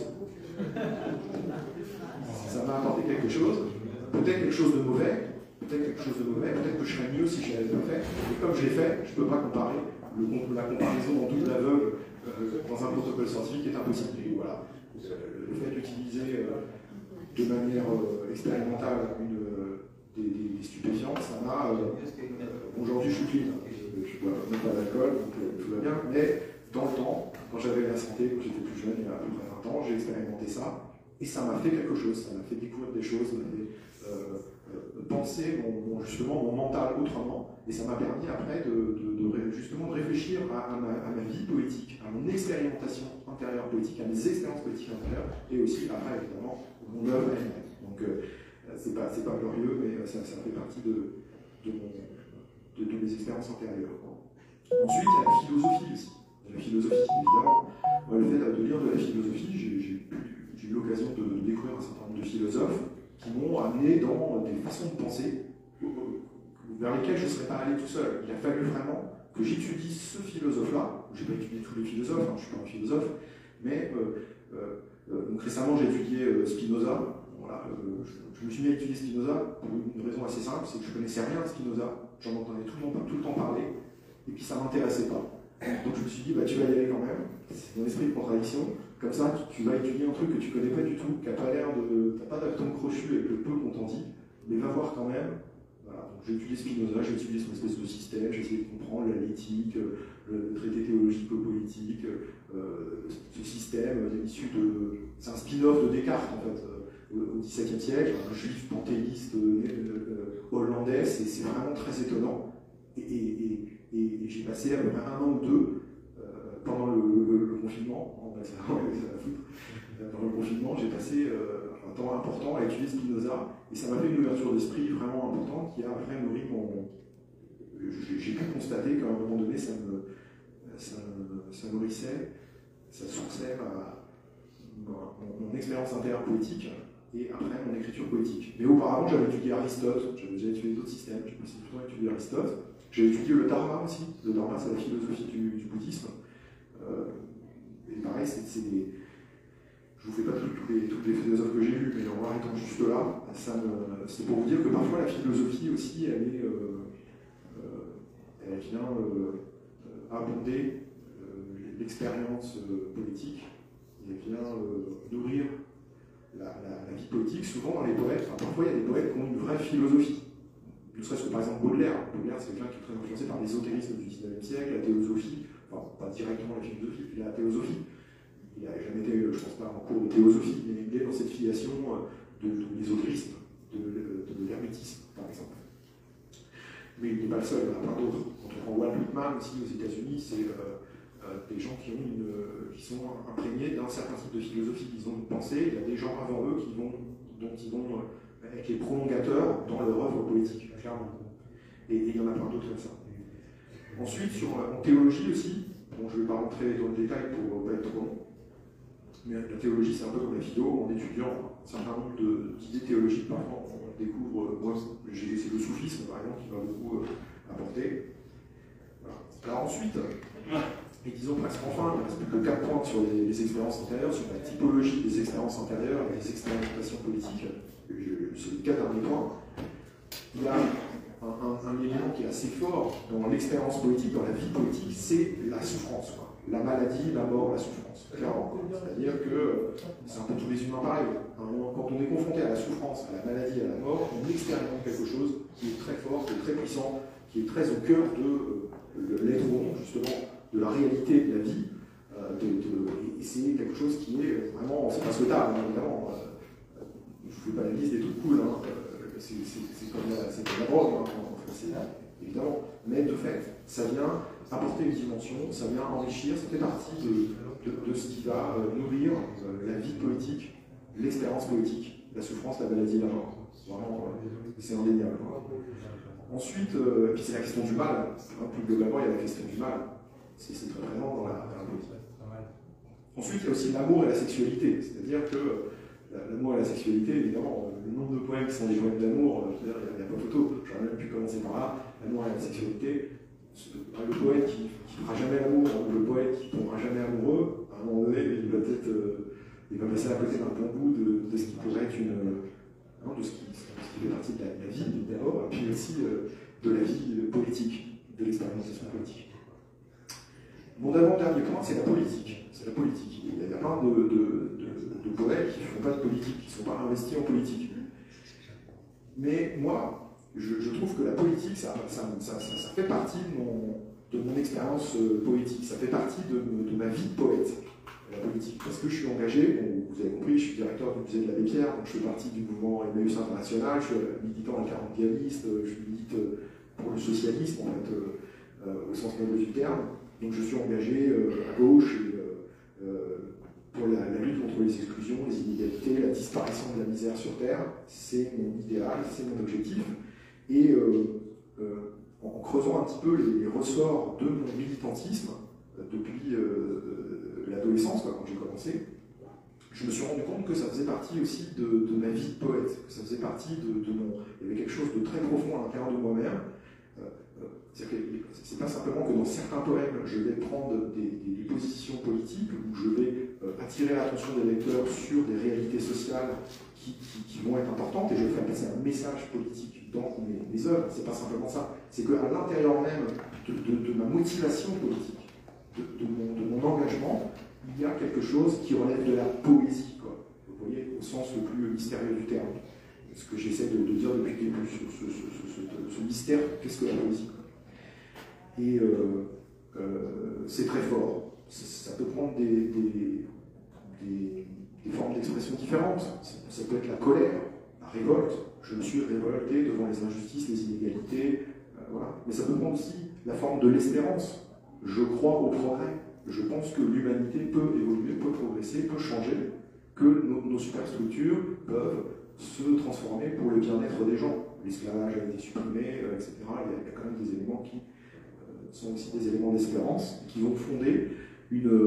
S2: Ça m'a apporté quelque chose, peut-être quelque chose de mauvais, peut-être quelque chose de mauvais, peut-être que je serais mieux si je l'avais pas fait, et comme je l'ai fait, je ne peux pas comparer. Le, la comparaison en double aveugle euh, dans un protocole scientifique est impossible. Et voilà. Le fait d'utiliser euh, de manière euh, expérimentale une, euh, des, des, des stupéfiants, ça m'a. Euh, euh, Aujourd'hui, je suis clean, je ne bois même pas d'alcool, donc euh, tout va bien, mais dans le temps, quand j'avais la santé, quand j'étais plus jeune, il y a à peu près vingt ans, j'ai expérimenté ça, et ça m'a fait quelque chose, ça m'a fait découvrir des choses, ça m'a fait euh, euh, penser mon, mon, justement mon mental autrement, et ça m'a permis après de, de, de, justement de réfléchir à, à, ma, à ma vie poétique, à mon expérimentation intérieure poétique, à mes expériences poétiques intérieures, et aussi après évidemment mon œuvre elle-même. Donc euh, c'est pas, c'est pas glorieux, mais ça, ça fait partie de, de, mon, de, de mes expériences antérieures. Ensuite, il y a la philosophie aussi. La philosophie, évidemment. Moi, le fait de lire de la philosophie, j'ai eu l'occasion de, de découvrir un certain nombre de philosophes qui m'ont amené dans des façons de penser vers lesquelles je ne serais pas allé tout seul. Il a fallu vraiment que j'étudie ce philosophe-là. Je n'ai pas étudié tous les philosophes, hein, je ne suis pas un philosophe, mais euh, euh, donc récemment j'ai étudié euh, Spinoza. Voilà, euh, je, je me suis mis à étudier Spinoza pour une raison assez simple, c'est que je ne connaissais rien de Spinoza. J'en entendais tout le, monde, tout le temps parler, et puis ça ne m'intéressait pas. Donc je me suis dit, bah, tu vas y aller quand même, c'est mon esprit de contradiction, comme ça tu, tu vas étudier un truc que tu connais pas du tout, qui n'a pas l'air de. T'as pas d'atome crochu avec le peu qu'on t'en dit, mais va voir quand même. Voilà, donc j'ai étudié Spinoza, j'ai étudié son espèce de système, j'ai essayé de comprendre la l'éthique, le traité théologico-politique, euh, ce système issu de. C'est un spin-off de Descartes en fait, euh, au dix-septième siècle, un juif panthéiste euh, euh, hollandais, c'est vraiment très étonnant. Et, et, et, et j'ai passé à peu près un an ou deux euh, pendant le, le, le confinement, on va ça, on va ça la foutre. Pendant le confinement, j'ai passé euh, un temps important à étudier Spinoza et ça m'a fait une ouverture d'esprit vraiment importante qui a après nourri mon. J'ai pu constater qu'à un moment donné, ça me, ça, ça nourrissait ça sourçait ma, ma, mon, mon expérience intérieure politique et après mon écriture politique. Mais auparavant, j'avais étudié Aristote, j'avais déjà étudié d'autres systèmes, j'ai passé tout le temps à étudier Aristote. J'ai étudié le Dharma aussi. Le Dharma, c'est la philosophie du, du bouddhisme. Euh, et pareil, c'est des. Je ne vous fais pas tous les, tous les philosophes que j'ai lus, mais en m'arrêtant juste là, c'est pour vous dire que parfois la philosophie aussi, elle, est, euh, euh, elle vient euh, abonder euh, l'expérience euh, politique, et elle vient euh, nourrir la, la, la vie politique. Souvent dans les poètes, enfin, parfois il y a des poètes qui ont une vraie philosophie. Ne serait-ce que par exemple Baudelaire. Baudelaire, c'est quelqu'un qui est très influencé par l'ésotérisme du dix-neuvième siècle, la théosophie, enfin pas directement la philosophie, mais la théosophie. Il n'a jamais été, je ne pense pas, en cours de théosophie, mais il est dans cette filiation de, de l'ésotérisme, de, de, de l'hermétisme, par exemple. Mais il n'est pas le seul, il y en a plein d'autres. Quand on prend Walt Whitman aussi aux États-Unis, c'est euh, euh, des gens qui, ont une, qui sont imprégnés d'un certain type de philosophie, ils ont une pensée, il y a des gens avant eux qui vont, dont ils vont être les prolongateurs dans leur œuvre politique, clairement. Et, et il y en a plein d'autres comme ça. Ensuite, sur, en théologie aussi, bon, je ne vais pas rentrer dans le détail pour ne pas être trop long, mais la théologie, c'est un peu comme la philo, en étudiant un certain nombre d'idées théologiques, parfois on découvre, moi, c'est le soufisme par exemple qui m'a beaucoup euh, apporté. Voilà. Alors ensuite, et disons presque enfin, il reste plus que quatre points sur les, les expériences antérieures, sur la typologie des expériences antérieures et des expérimentations politiques. C'est les quatre derniers points. Il y a un, un, un élément qui est assez fort dans l'expérience politique, dans la vie politique, c'est la souffrance. Quoi. La maladie, la mort, la souffrance, clairement. C'est-à-dire que c'est un peu tous les humains pareil. Quand on est confronté à la souffrance, à la maladie, à la mort, on expérimente quelque chose qui est très fort, qui est très puissant, qui est très au cœur de, de l'être au monde, justement, de la réalité de la vie. Euh, de, de, et c'est quelque chose qui est vraiment, c'est pas souhaitable, évidemment. Euh, je ne fais pas la liste des trucs cool, hein. C'est comme la, la drogue, hein, évidemment. Mais de fait, ça vient apporter une dimension, ça vient enrichir, ça fait partie de, de, de ce qui va euh, nourrir euh, la vie politique, l'expérience politique, la souffrance, la maladie, la mort. Vraiment, euh, c'est indéniable. Ensuite, euh, puis c'est la question du mal. Hein, plus globalement, il y a la question du mal. C'est très présent dans la, dans la politique. Ensuite, il y a aussi l'amour et la sexualité. C'est-à-dire que l'amour et la sexualité, évidemment, le nombre de poèmes qui sont des poèmes d'amour, il n'y a, a pas photo. J'aurais même pu commencer par là. L'amour et la sexualité. Le poète qui ne fera jamais l'amour, ou le poète qui ne tombera jamais amoureux, à un moment donné, il va peut-être euh, il va passer à côté d'un bon bout de, de ce qui pourrait être une. Hein, de ce qui, ce qui fait partie de la, la vie, d'abord, et puis aussi euh, de la vie politique, de l'expérimentation politique. Mon avant-dernier point, c'est la politique. C'est la politique. Il y a plein de, de, de, de poètes qui ne font pas de politique, qui ne sont pas investis en politique. Mais moi, Je, je trouve que la politique, ça, ça, ça, ça, ça fait partie de mon, de mon expérience euh, poétique, ça fait partie de, de ma vie de poète, la politique. Parce que je suis engagé, bon, vous avez compris, je suis directeur du musée de l'Abbé Pierre, donc je fais partie du mouvement Emmaüs International, je suis militant intermondialiste, je milite pour le socialisme, en fait, euh, euh, au sens noble du terme. Donc je suis engagé euh, à gauche et, euh, euh, pour la, la lutte contre les exclusions, les inégalités, la disparition de la misère sur Terre. C'est mon idéal, c'est mon objectif. Et euh, euh, en creusant un petit peu les, les ressorts de mon militantisme euh, depuis euh, l'adolescence, quand j'ai commencé, je me suis rendu compte que ça faisait partie aussi de, de ma vie de poète, que ça faisait partie de, de mon... Il y avait quelque chose de très profond à l'intérieur de moi-même. Euh, euh, c'est pas simplement que dans certains poèmes, je vais prendre des, des, des positions politiques, où je vais euh, attirer l'attention des lecteurs sur des réalités sociales qui, qui, qui vont être importantes, et je vais faire passer un message politique dans mes, mes œuvres. C'est pas simplement ça. C'est qu'à l'intérieur même de, de, de ma motivation politique, de, de, mon, de mon engagement, il y a quelque chose qui relève de la poésie, quoi. Vous voyez, au sens le plus mystérieux du terme. Ce que j'essaie de, de dire depuis le début, ce, ce, ce, ce, ce mystère, qu'est-ce que la poésie, quoi. Et euh, euh, c'est très fort. Ça, ça peut prendre des, des, des, des formes d'expression différentes. Ça, ça peut être la colère, la révolte. Je me suis révolté devant les injustices, les inégalités, euh, voilà. Mais ça peut prendre aussi la forme de l'espérance. Je crois au progrès. Je pense que l'humanité peut évoluer, peut progresser, peut changer, que nos, nos superstructures peuvent se transformer pour le bien-être des gens. L'esclavage a été supprimé, euh, et cetera. Il y, a, il y a quand même des éléments qui euh, sont aussi des éléments d'espérance, qui vont fonder une,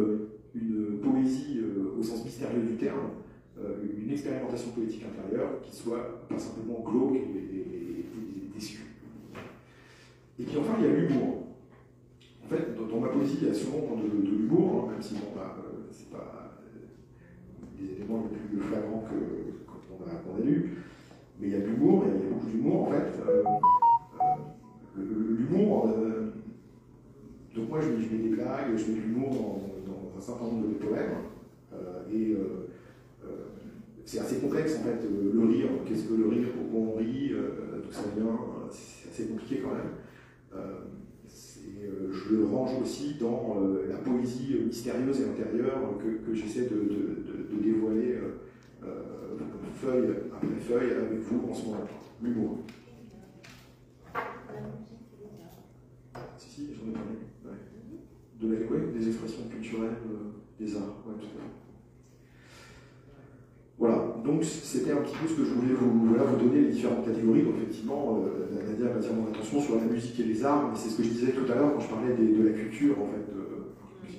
S2: une poésie euh, au sens mystérieux du terme, euh, une expérimentation poétique intérieure qui soit pas simplement glauque et, et, et, et déçue. Et puis enfin, il y a l'humour. En fait, dans, dans ma poésie, il y a souvent de, de l'humour, hein, même si bon, bah, euh, c'est pas euh, les éléments les plus flagrants que qu'on a, qu'on a lus, mais il y a de l'humour, il y a beaucoup d'humour en fait. Euh, euh, l'humour, euh, donc moi je mets, je mets des blagues, je mets de l'humour dans, dans un certain nombre de poèmes, euh, et euh, euh, c'est assez complexe en fait, euh, le rire, qu'est-ce que le rire, pourquoi on rit, euh, d'où ça vient, c'est assez compliqué quand même. Euh, euh, je le range aussi dans euh, la poésie mystérieuse et intérieure que, que j'essaie de, de, de, de dévoiler euh, euh, feuille après feuille avec vous en ce moment. L'humour. Si, si, j'en ai parlé. Ouais. De la, ouais, des expressions culturelles, euh, des arts. Ouais, tout à fait. Voilà, donc c'était un petit peu ce que je voulais vous, voilà, vous donner, les différentes catégories. Donc effectivement, euh, Nadia va attirer mon attention sur la musique et les arts, mais c'est ce que je disais tout à l'heure quand je parlais des, de la culture, en fait, de,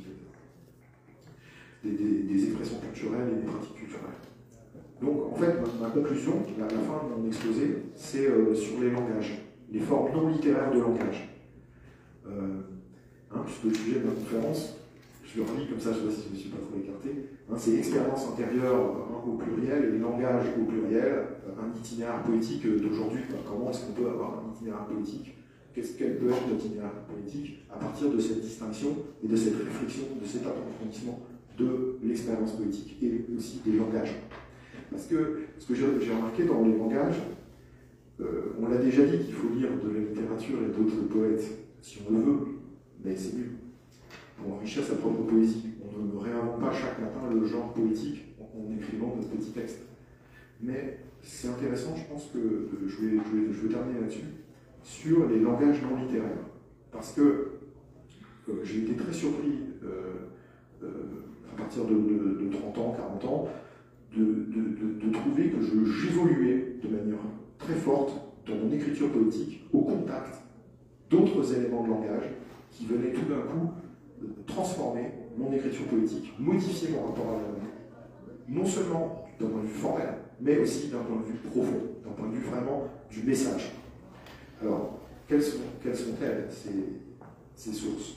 S2: des, des, des expressions culturelles et des pratiques culturelles. Donc en fait, ma, ma conclusion, la, la fin de mon exposé, c'est euh, sur les langages, les formes non littéraires de langage. Euh, hein, puisque le sujet de ma conférence, je le relis comme ça, je ne sais pas si je ne me suis pas trop écarté, hein, c'est expérience intérieure hein, au pluriel et langage au pluriel, un itinéraire poétique d'aujourd'hui. Comment est-ce qu'on peut avoir un itinéraire poétique? Qu'est-ce qu'elle peut être notre itinéraire poétique à partir de cette distinction et de cette réflexion, de cet approfondissement de l'expérience poétique et aussi des langages. Parce que ce que j'ai remarqué dans les langages, euh, on l'a déjà dit qu'il faut lire de la littérature et d'autres poètes si on le veut, mais c'est mieux. Pour enrichir sa propre poésie. On ne réinvente pas chaque matin le genre poétique en écrivant notre petit texte. Mais c'est intéressant, je pense que je vais, je vais, je vais terminer là-dessus, sur les langages non littéraires. Parce que euh, j'ai été très surpris, euh, euh, à partir de, de, de trente ans, quarante ans, de, de, de, de trouver que j'évoluais de manière très forte dans mon écriture poétique au contact d'autres éléments de langage qui venaient tout d'un coup transformer mon écriture poétique, modifier mon rapport à la langue, non seulement d'un point de vue formel, mais aussi d'un point de vue profond, d'un point de vue vraiment du message. Alors, quelles sont, quelles sont-elles, ces, ces sources?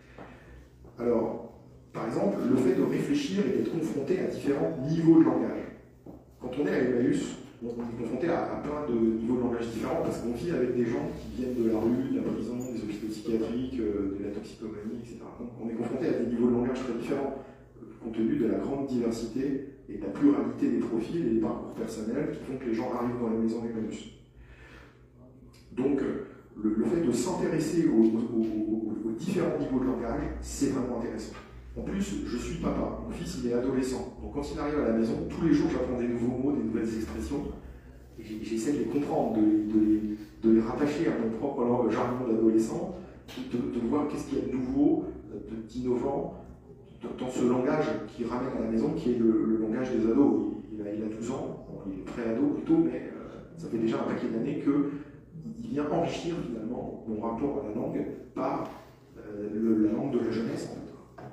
S2: Alors, par exemple, le fait de réfléchir et d'être confronté à différents niveaux de langage. Quand on est à Emmaüs, on est confronté à, à plein de niveaux de langage différents parce qu'on vit avec des gens qui viennent de la rue, de la prison, des hôpitaux psychiatriques, euh, de la toxicomanie, et cetera. Donc on est confronté à des niveaux de langage très différents, euh, compte tenu de la grande diversité et de la pluralité des profils et des parcours personnels qui font que les gens arrivent dans la maison d'Emmaüs. Donc le, le fait de s'intéresser aux, aux, aux, aux différents niveaux de langage, c'est vraiment intéressant. En plus, je suis papa, mon fils il est adolescent, donc quand il arrive à la maison, tous les jours j'apprends des nouveaux mots, des nouvelles expressions, et j'essaie de les comprendre, de les, de les, de les rattacher à mon propre jargon d'adolescent, de, de, de voir qu'est-ce qu'il y a de nouveau, d'innovant dans ce langage qui ramène à la maison, qui est le, le langage des ados. Il, il, a, il a douze ans, bon, il est pré-ado plutôt, mais euh, ça fait déjà un paquet d'années qu'il vient enrichir finalement mon rapport à la langue par euh, le, la langue de la jeunesse en fait.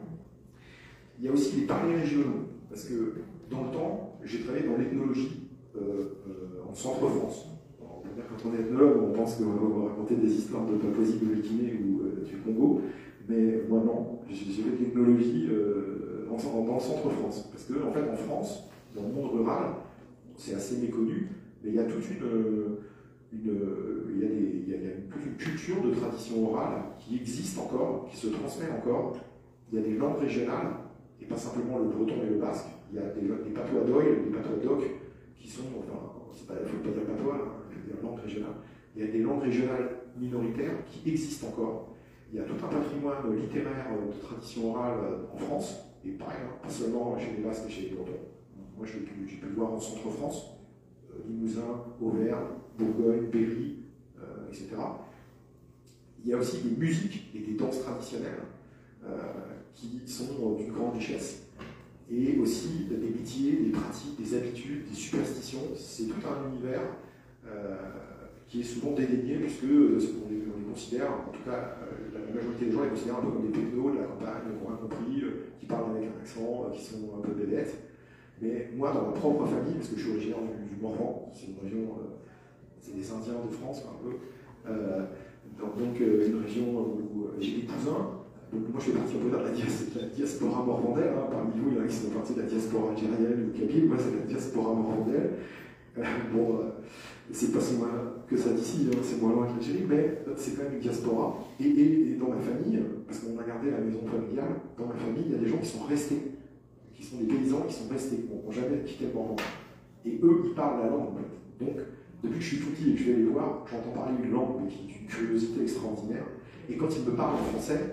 S2: Il y a aussi les parlers régionaux, parce que dans le temps, j'ai travaillé dans l'ethnologie euh, euh, en centre-France. Quand on est ethnologue, on pense qu'on va raconter des histoires de Papouasie-Nouvelle-Guinée ou euh, du Congo, mais moi non, j'ai fait de l'ethnologie euh, dans le centre-France. Parce qu'en en fait, en France, dans le monde rural, c'est assez méconnu, mais il y a toute une, une, il y a des, il y a, il y a une, toute une culture de tradition orale qui existe encore, qui se transmet encore. Il y a des langues régionales, et pas simplement le breton et le basque. Il y a des, des patois d'oïl, des patois d'oc, qui sont, enfin, il ne faut pas dire patois, hein, des langues régionales. Il y a des langues régionales minoritaires qui existent encore. Il y a tout un patrimoine littéraire de tradition orale en France, et pareil, hein, pas seulement chez les Basques et chez les Bretons. Moi, j'ai pu, pu le voir en Centre-France, euh, Limousin, Auvergne, Bourgogne, Berry, euh, et cetera. Il y a aussi des musiques et des danses traditionnelles euh, qui sont d'une grande richesse. Et aussi des métiers, des pratiques, des habitudes, des superstitions. C'est tout un univers euh, qui est souvent dédaigné, puisque euh, on, les, on les considère, en tout cas euh, la majorité des gens les considèrent un peu comme des technos de la campagne, qui ont rien compris, euh, qui parlent avec un accent, euh, qui sont un peu bébêtes. Mais moi, dans ma propre famille, parce que je suis originaire du, du Morvan, c'est une région, euh, c'est des Indiens de France, un peu, euh, donc euh, une région où euh, j'ai des cousins. Donc moi je fais partie un peu de la, dias de la diaspora morvandaise, hein. Parmi vous il y en a qui sont partis de la diaspora algérienne ou kabyle, moi c'est la diaspora morvandaise. Euh, bon, euh, c'est pas si loin que ça d'ici, hein, c'est moins loin que l'Algérie, mais c'est quand même une diaspora. Et, et, et dans ma famille, parce qu'on a gardé la maison familiale, dans ma famille il y a des gens qui sont restés, qui sont des paysans qui sont restés, qui n'ont jamais quitté le Morvan. Et eux ils parlent la langue en fait. Donc depuis que je suis tout petit et que je vais les voir, j'entends parler une langue qui est d'une curiosité extraordinaire. Et quand ils me parlent en français,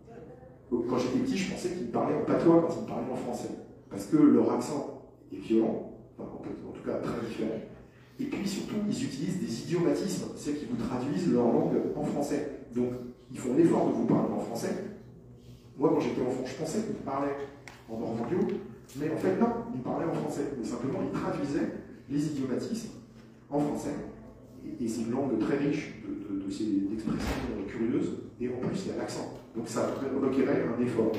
S2: quand j'étais petit, je pensais qu'ils me parlaient en patois quand ils me parlaient en français. Parce que leur accent est violent, enfin, en tout cas très différent. Et puis surtout, ils utilisent des idiomatismes, c'est qu'ils vous traduisent leur langue en français. Donc, ils font l'effort de vous parler en français. Moi, quand j'étais enfant, je pensais qu'ils me parlaient en morvandio, mais en fait, non, ils me parlaient en français. Mais simplement, ils traduisaient les idiomatismes en français. Et, et c'est une langue très riche de, de, de ces expressions curieuses. Et en plus, il y a l'accent. Donc ça requérait un effort.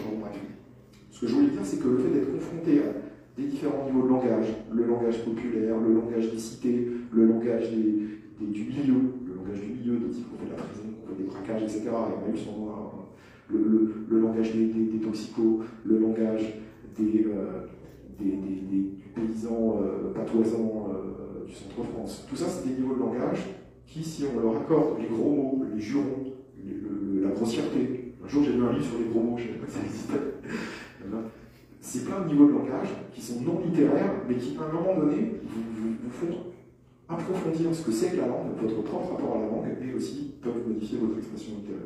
S2: Ce que je voulais dire, c'est que le fait d'être confronté à des différents niveaux de langage, le langage populaire, le langage des cités, le langage des, des, du milieu, le langage du milieu, des types qu'on fait de la prison, qu'on fait des braquages, et cetera. Et on a eu son, le, le, le langage des, des, des toxicos, le langage des, euh, des, des, des, du paysan euh, patoisant euh, du centre-France. Tout ça, c'est des niveaux de langage qui, si on leur accorde les gros mots, les jurons, les, le, la grossièreté. Un jour, j'ai lu un livre sur les gros mots, je ne savais pas que ça existait. C'est plein de niveaux de langage qui sont non littéraires, mais qui, à un moment donné, vous, vous, vous font approfondir ce que c'est que la langue, votre propre rapport à la langue, et aussi peuvent modifier votre expression littéraire.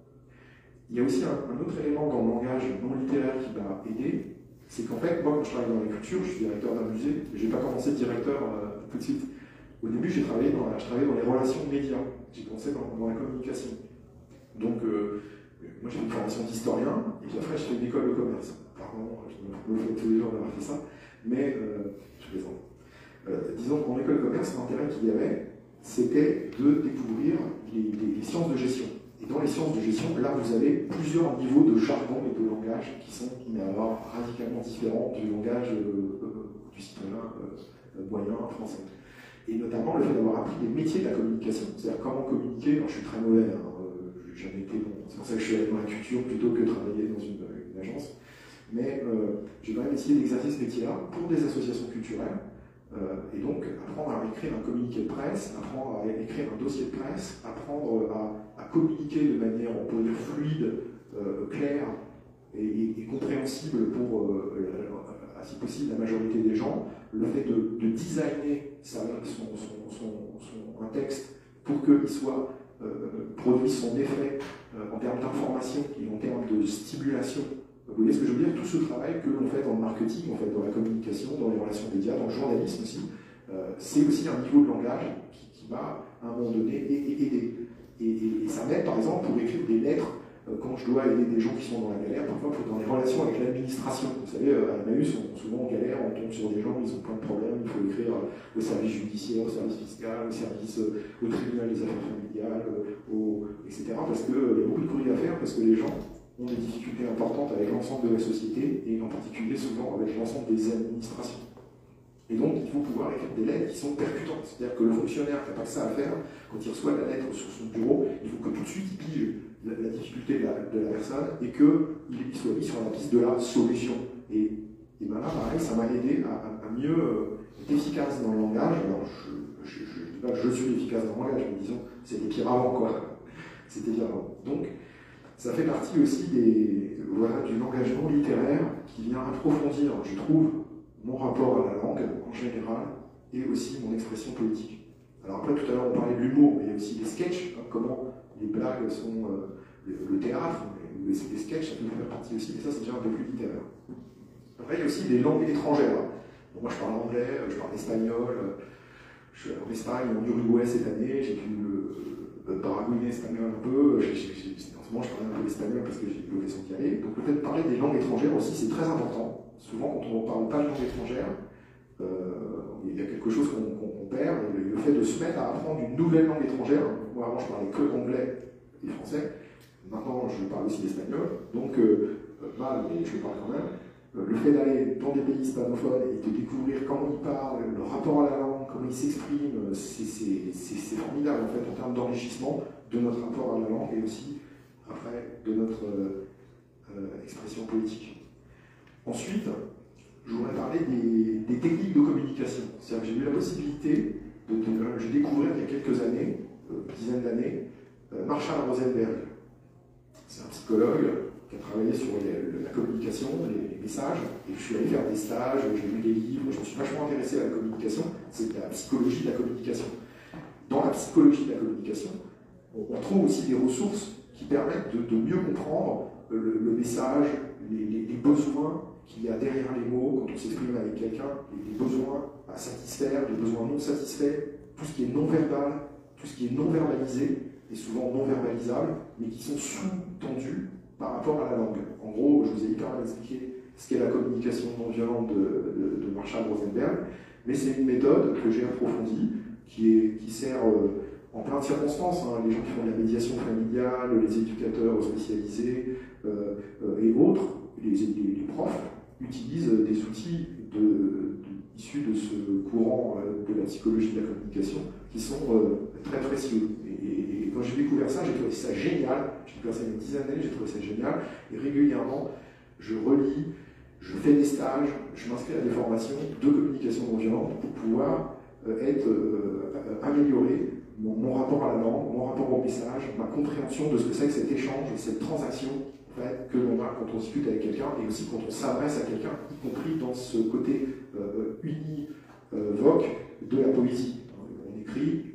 S2: Il y a aussi un, un autre élément dans le langage non littéraire qui m'a aidé, c'est qu'en fait, moi, quand je travaille dans la culture, je suis directeur d'un musée, je n'ai pas commencé directeur euh, tout de suite. Au début, j'ai travaillé dans, la, je travaillais dans les relations médias, j'ai commencé dans, dans la communication. Donc, euh, moi j'ai une formation d'historien, et puis après je fais une école de commerce. Pardon, je me fais tous les jours d'avoir fait ça, mais euh, je plaisante. Euh, disons qu'en école de commerce, l'intérêt qu'il y avait, c'était de découvrir les, les, les sciences de gestion. Et dans les sciences de gestion, là vous avez plusieurs niveaux de jargon et de langage qui sont mais alors, radicalement différents du langage euh, euh, du citoyen euh, moyen français. Et notamment le fait d'avoir appris les métiers de la communication, c'est-à-dire comment communiquer. Alors je suis très mauvais, hein, euh, j'ai jamais été bon, c'est pour ça que je suis allé dans la culture plutôt que travailler dans une, une agence. Mais euh, j'ai quand même essayé d'exercer ce métier-là pour des associations culturelles, euh, et donc apprendre à écrire un communiqué de presse, apprendre à écrire un dossier de presse, apprendre à, à communiquer de manière, on peut dire, fluide, euh, claire et, et, et compréhensible pour, euh, la, si possible, la majorité des gens. Le fait de, de designer sa, son, son, son, son, un texte pour qu'il soit euh, produise son effet euh, en termes d'information et en termes de stimulation. Vous voyez ce que je veux dire? Tout ce travail que l'on fait dans le marketing, en fait, dans la communication, dans les relations médias, dans le journalisme aussi, euh, c'est aussi un niveau de langage qui, qui va, à un moment donné, aider. Et, et, et ça m'aide, par exemple, pour écrire des lettres, euh, quand je dois aider des gens qui sont dans la galère, parfois dans les relations avec l'administration. Vous savez, à Emmaüs, on est souvent en galère, on tombe sur des gens, ils ont plein de problèmes, il faut écrire au service judiciaire, au service fiscal, au service, euh, au tribunal des affaires familiales, euh, au, et cetera. Parce qu'il y a beaucoup de courrier à faire, parce que les gens ont des difficultés importantes avec l'ensemble de la société, et en particulier souvent avec l'ensemble des administrations. Et donc, il faut pouvoir écrire des lettres qui sont percutantes. C'est-à-dire que le fonctionnaire qui n'a pas que ça à faire, quand il reçoit la lettre sur son bureau, il faut que tout de suite il pige la, la difficulté de la, de la personne et qu'il soit mis sur la piste de la solution. Et, et ben là, pareil, ça m'a aidé à, à, à mieux euh, être efficace dans le langage. Alors, je ne dis pas que je suis efficace dans le langage, mais disons, c'était pire avant, quoi. C'était pire avant. Donc, ça fait partie aussi des, voilà, du langage non littéraire qui vient approfondir, je trouve, mon rapport à la langue en général et aussi mon expression politique. Alors après, tout à l'heure, on parlait de l'humour, mais il y a aussi des sketchs, hein, comment les blagues sont euh, le, le théâtre, mais, mais c'est des sketchs, ça peut faire partie aussi, mais ça, c'est déjà un peu plus littéraire. Après, il y a aussi des langues étrangères. Donc, moi, je parle anglais, je parle espagnol, je suis en Espagne, en Uruguay cette année, j'ai pu le baragouiner espagnol un peu, j'ai, j'ai, j'ai, en ce moment, je parle un peu l'espagnol parce que j'ai eu l'occasion d'y aller. Donc, le fait de parler des langues étrangères aussi, c'est très important. Souvent, quand on ne parle pas de langue étrangère, euh, il y a quelque chose qu'on, qu'on, mon père, le, le fait de se mettre à apprendre une nouvelle langue étrangère. Moi avant je parlais que d'anglais et français, maintenant je parle aussi l'espagnol, donc euh, mal, mais je le parle quand même. Euh, le fait d'aller dans des pays hispanophones et de découvrir comment ils parlent, leur rapport à la langue, comment ils s'expriment, c'est formidable en fait en termes d'enrichissement de notre rapport à la langue et aussi après de notre euh, euh, expression politique. Ensuite, je voudrais parler des, des techniques de communication. C'est-à-dire que j'ai eu la possibilité de, de, de, de découvrir il y a quelques années, euh, dizaines d'années, euh, Marshall Rosenberg. C'est un psychologue qui a travaillé sur les, la communication, les, les messages, et je suis allé faire des stages, j'ai lu des livres, je me suis vachement intéressé à la communication, c'est la psychologie de la communication. Dans la psychologie de la communication, on, on trouve aussi des ressources qui permettent de, de mieux comprendre le, le message, les, les, les besoins qu'il y a derrière les mots quand on s'exprime avec quelqu'un, les besoins à satisfaire, les besoins non satisfaits, tout ce qui est non verbal, tout ce qui est non verbalisé, et souvent non verbalisable, mais qui sont sous-tendus par rapport à la langue. En gros, je vous ai hyper mal expliqué ce qu'est la communication non violente de, de, de Marshall Rosenberg, mais c'est une méthode que j'ai approfondie, qui, est, qui sert euh, en plein de circonstances, hein, les gens qui font de la médiation familiale, les éducateurs spécialisés euh, euh, et autres, les, les, les profs, utilisent des outils de, de, issus de ce courant euh, de la psychologie de la communication qui sont euh, très précieux. Et, et, et quand j'ai découvert ça, j'ai trouvé ça génial. J'ai découvert ça il y a une dizaine d'années, j'ai trouvé ça génial. Et régulièrement, je relis, je fais des stages, je m'inscris à des formations de communication non violente pour pouvoir euh, être euh, amélioré mon, mon rapport à la langue, mon rapport au message, ma compréhension de ce que c'est que cet échange, cette transaction en fait, que l'on a quand on discute avec quelqu'un et aussi quand on s'adresse à quelqu'un, y compris dans ce côté euh, univoque de la poésie. On écrit,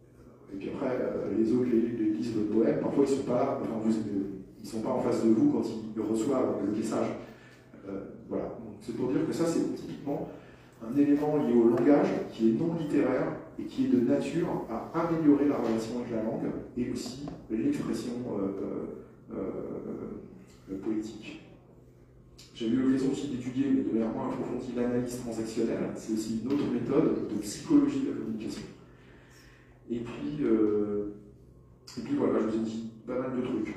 S2: et puis après euh, les autres les, les lisent le poème, parfois ils ne sont pas là, enfin, vous, ils sont pas en face de vous quand ils reçoivent le message. Euh, voilà, c'est pour dire que ça c'est typiquement un élément lié au langage qui est non littéraire et qui est de nature à améliorer la relation avec la langue et aussi l'expression euh, euh, euh, poétique. J'ai eu l'occasion aussi d'étudier, mais de manière moins approfondie, l'analyse transactionnelle. C'est aussi une autre méthode de psychologie de la communication. Et puis, euh, et puis voilà, je vous ai dit pas mal de trucs.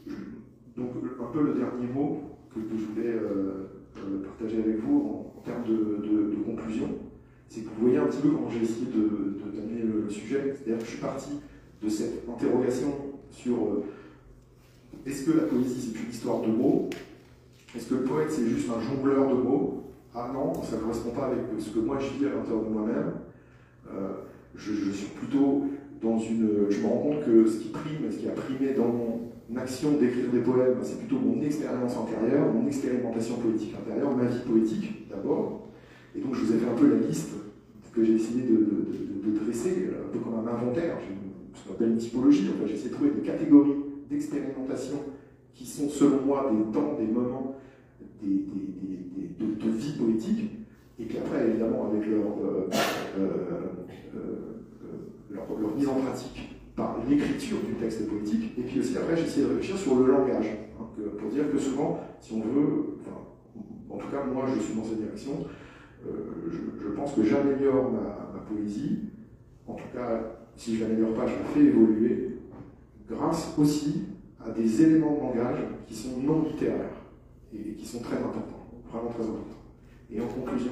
S2: Donc un peu le dernier mot que, que je voulais euh, euh, partager avec vous en, en termes de, de, de conclusion, c'est que vous voyez un petit peu comment j'ai essayé d'amener le, le sujet. C'est-à-dire que je suis parti de cette interrogation sur euh, est-ce que la poésie c'est une histoire de mots? Est-ce que le poète c'est juste un jongleur de mots? Ah non, ça ne correspond pas avec ce que moi je vis à l'intérieur de moi-même. Euh, je, je suis plutôt dans une... Je me rends compte que ce qui prime, ce qui a primé dans mon action d'écrire des poèmes, c'est plutôt mon expérience intérieure, mon expérimentation poétique intérieure, ma vie poétique d'abord. Et donc je vous ai fait un peu la liste que j'ai essayé de, de, de, de dresser, un peu comme un inventaire, ce qu'on appelle une typologie. Enfin, j'ai essayé de trouver des catégories d'expérimentation qui sont selon moi des temps, des moments des, des, des, des, de, de vie poétique. Et puis après, évidemment, avec leur, euh, euh, euh, euh, leur, leur mise en pratique par l'écriture du texte poétique. Et puis aussi, après, j'ai essayé de réfléchir sur le langage. Hein, que, pour dire que souvent, si on veut, enfin, en tout cas, moi, je suis dans cette direction, euh, je, je pense que j'améliore ma, ma poésie. En tout cas, si je ne l'améliore pas, je la fais évoluer, grâce aussi à des éléments de langage qui sont non littéraires et qui sont très importants, vraiment très importants. Et en conclusion,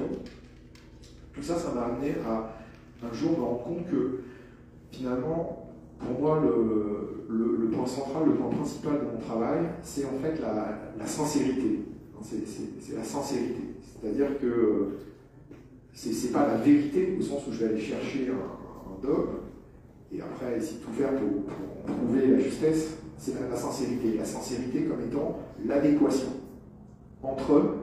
S2: tout ça, ça m'a amené à un jour me rendre compte que finalement, pour moi, le, le, le point central, le point principal de mon travail, c'est en fait la, la sincérité. C'est la sincérité. C'est-à-dire que c'est pas la vérité au sens où je vais aller chercher un, un dogme et après essayer de tout faire pour, pour prouver la justesse. C'est la, la sincérité. La sincérité comme étant l'adéquation entre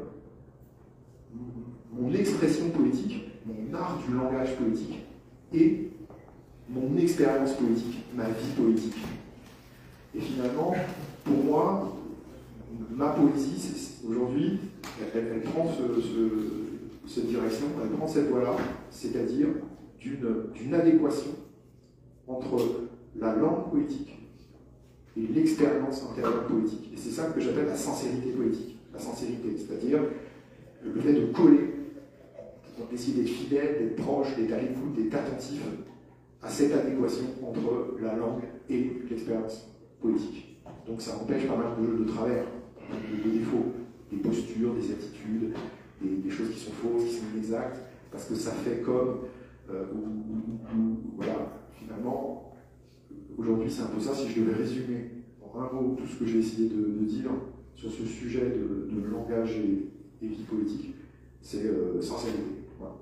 S2: mon expression poétique, mon art du langage poétique et mon expérience poétique, ma vie poétique. Et finalement, pour moi, ma poésie, aujourd'hui, elle, elle prend ce, ce, cette direction, elle prend cette voie-là, c'est-à-dire d'une adéquation entre la langue poétique et l'expérience intérieure poétique. Et c'est ça que j'appelle la sincérité poétique. La sincérité, c'est-à-dire le fait de coller essayer d'être fidèle, d'être proche, d'être à l'écoute, d'être attentif à cette adéquation entre la langue et l'expérience poétique. Donc ça empêche pas mal de, de travers, de, de défauts, des postures, des attitudes, des, des choses qui sont fausses, qui sont inexactes, parce que ça fait comme, euh, ou, ou, ou, voilà, finalement, aujourd'hui c'est un peu ça. Si je devais résumer en un mot tout ce que j'ai essayé de, de dire sur ce sujet de, de langage et, et vie politique, c'est euh, sincérité. Voilà.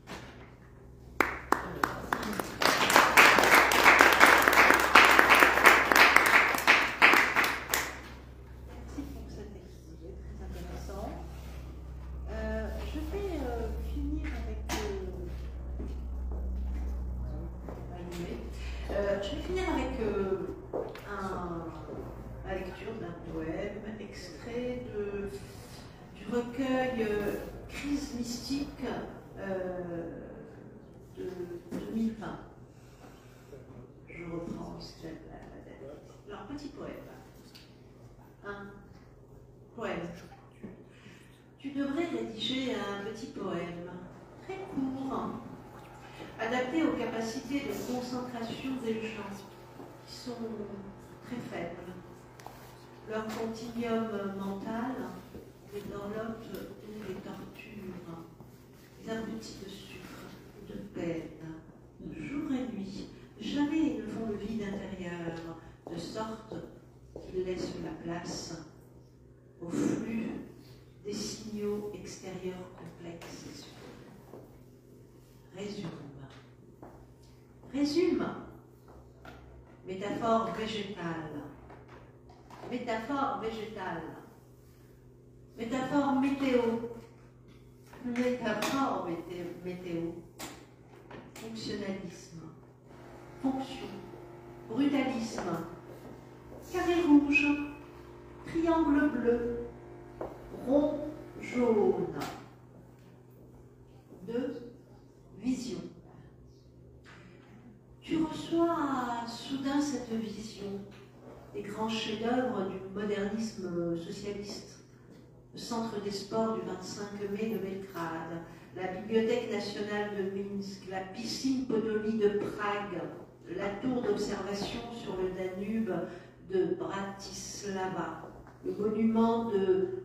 S1: Merci pour cet exposé très intéressant. Euh, je vais euh, finir avec euh, euh, je vais finir avec euh, un, la lecture d'un poème extrait de, du recueil euh, Crise mystique euh, de deux mille vingt. Je reprends la, la, leur petit poème. Un poème. Tu devrais rédiger un petit poème, très court, adapté aux capacités de concentration des gens, qui sont très faibles. Leur continuum mental les enveloppe ou les torture, les abrutis de sucre, de peine, jour et nuit. Jamais ils ne font le vide intérieur, de sorte qu'ils laissent la place au flux des signaux extérieurs complexes et subtils. Résume. Résume. Métaphore végétale. Métaphore végétale. Métaphore météo. Métaphore météo. météo. Fonctionnalisme. Fonction. Brutalisme. Carré rouge. Triangle bleu. Rond jaune. Deux. Vision. Tu reçois soudain cette vision, les grands chefs-d'œuvre du modernisme socialiste, le centre des sports du vingt-cinq mai de Belgrade, la bibliothèque nationale de Minsk, la piscine Podoli de Prague, la tour d'observation sur le Danube de Bratislava, le monument de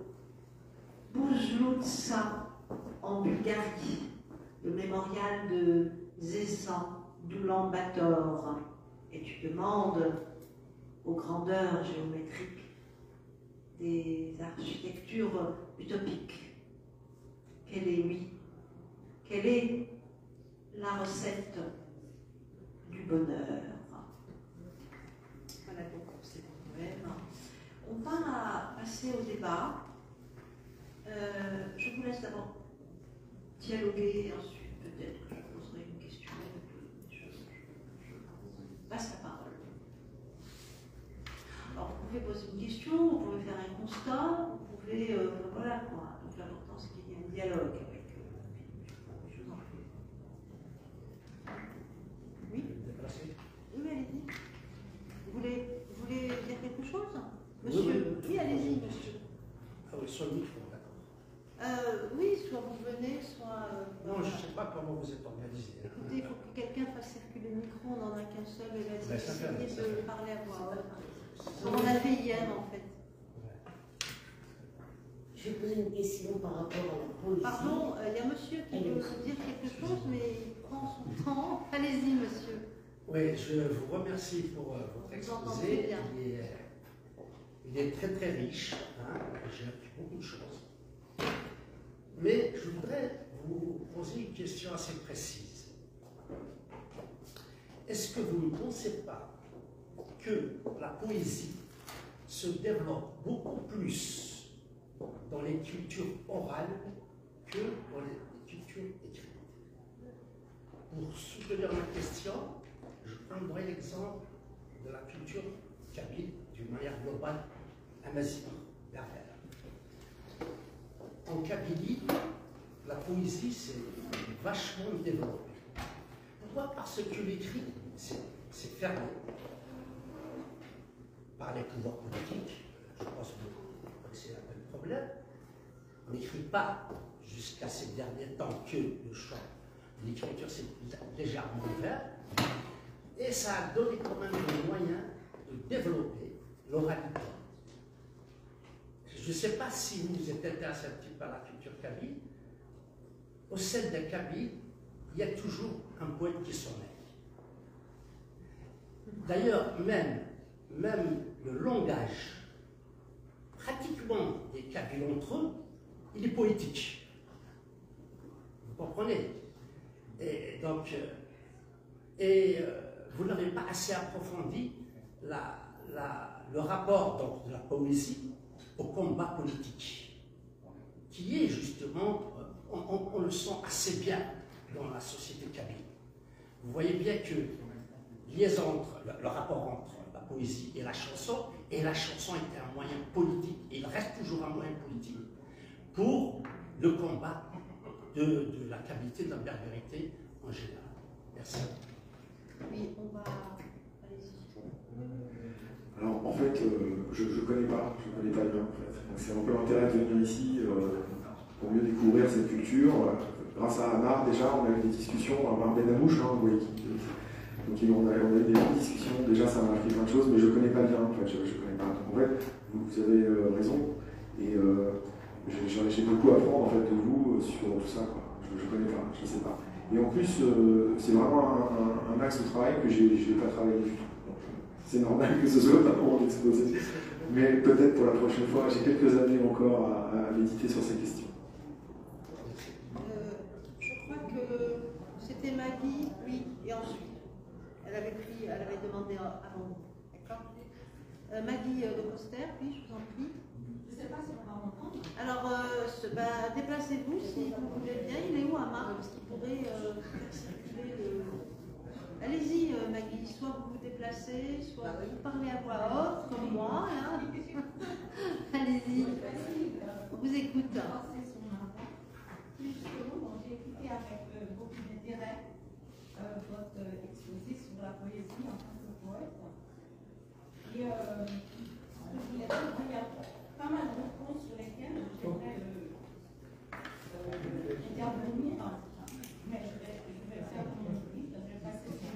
S1: Buzluca en Bulgarie, le mémorial de Zézan, d'Oulan-Bator, et tu demandes aux grandeurs géométriques des architectures utopiques. Quelle est, oui, quelle est la recette du bonheur? Voilà donc pour ces poèmes. On va passer au débat. Euh, je vous laisse d'abord dialoguer, et ensuite peut-être que je poserai une question. Je, je, je vous passe la parole. Alors, vous pouvez poser une question, vous pouvez faire un constat, vous pouvez. Euh, voilà quoi. Donc, l'important, c'est qu'il y ait un dialogue avec. Euh, je vous en prie. Oui. Oui, allez-y. Vous voulez, vous voulez dire quelque chose? Monsieur? Oui, oui, oui, allez-y, monsieur.
S3: Ah oui, sur le micro, d'accord.
S1: Euh, oui, soit vous venez, soit... Euh,
S3: non,
S1: voilà.
S3: je ne sais pas comment vous êtes organisé.
S1: Écoutez, il faut que quelqu'un fasse circuler le micro, on n'en a qu'un seul, et là,
S3: Ouais, ça fait,
S1: essayez
S3: ça
S1: de
S3: fait.
S1: parler à voix haute. Comme on a fait hier, en fait.
S4: Je vais poser une question par rapport à la poésie.
S1: Pardon, il euh, y a monsieur qui veut dire quelque chose, mais il prend son temps. Allez-y, monsieur.
S3: Oui, je vous remercie pour euh, votre exposé. Il est, il est très très riche. Hein, j'ai appris beaucoup de choses. Mais je voudrais vous poser une question assez précise. Est-ce que vous ne pensez pas que la poésie se développe beaucoup plus dans les cultures orales que dans les cultures écrites? Pour soutenir ma question, je prendrai l'exemple de la culture kabyle d'une manière globale, amazigh, berbère. En Kabylie, la poésie s'est vachement développée. Pourquoi? Parce que l'écrit, c'est fermé par les pouvoirs politiques. Je pense que vous connaissez un peu le problème. On n'écrit pas jusqu'à ces derniers temps que le champ de l'écriture s'est légèrement ouvert, et ça a donné quand même le moyen de développer l'oralité. Je ne sais pas si vous êtes intéressé un petit peu par la culture kabyle. Au sein des Kabyles, il y a toujours un poète qui sommeille. D'ailleurs, même, même le langage, pratiquement des Kabyles entre eux, il est poétique. Vous comprenez? Et donc, et euh, vous n'avez pas assez approfondi la, la, le rapport donc, de la poésie au combat politique, qui est justement, on, on, on le sent assez bien dans la société kabyle. Vous voyez bien que liaison entre, le, le rapport entre la poésie et la chanson, et la chanson était un moyen politique, et il reste toujours un moyen politique, pour le combat de, de la kabylité, de la berbérité en général. Merci.
S1: Oui, on va... Allez-y.
S2: Alors, en fait, euh, je ne connais pas, je connais pas bien, en fait. Donc, c'est un peu l'intérêt de venir ici euh, pour mieux découvrir cette culture. Grâce à Amar, déjà, on a eu des discussions, Amar Benamouche, hein, vous voyez, qui, donc on a, on a eu des discussions, déjà ça m'a appris plein de choses, mais je ne connais pas bien, en fait, je, je connais pas. En fait, vous, vous avez euh, raison, et euh, j'ai beaucoup à apprendre, en fait, de vous euh, sur tout ça, quoi. Je ne connais pas, je ne sais pas. Et en plus, euh, c'est vraiment un, un, un axe de travail que je n'ai pas travaillé du tout. C'est normal que ce soit pas pour l'exposer. Mais peut-être pour la prochaine fois, j'ai quelques années encore à, à méditer sur ces questions.
S1: Euh, je crois que c'était Maggie, oui, et ensuite. Elle avait pris, elle avait demandé avant vous. D'accord euh, Maggie euh, de Coster, oui, je vous en prie.
S5: Je ne sais pas si on va m'entendre.
S1: Alors, euh, ce, bah, déplacez-vous si vous voulez bien. Il est où Amar? Parce qu'il pourrait euh, faire circuler le... Allez-y, euh, Maggie, soit vous vous déplacez, soit vous parlez à voix haute, comme moi. Hein. Allez-y, on vous écoute.
S5: Justement, j'ai écouté avec euh, beaucoup d'intérêt euh, votre exposé sur la poésie en tant que poète. Et euh, je voulais dire qu'il y a pas mal de points sur lesquels j'aimerais euh, euh, intervenir, mais je vais, je vais faire mon livre, je vais passer sur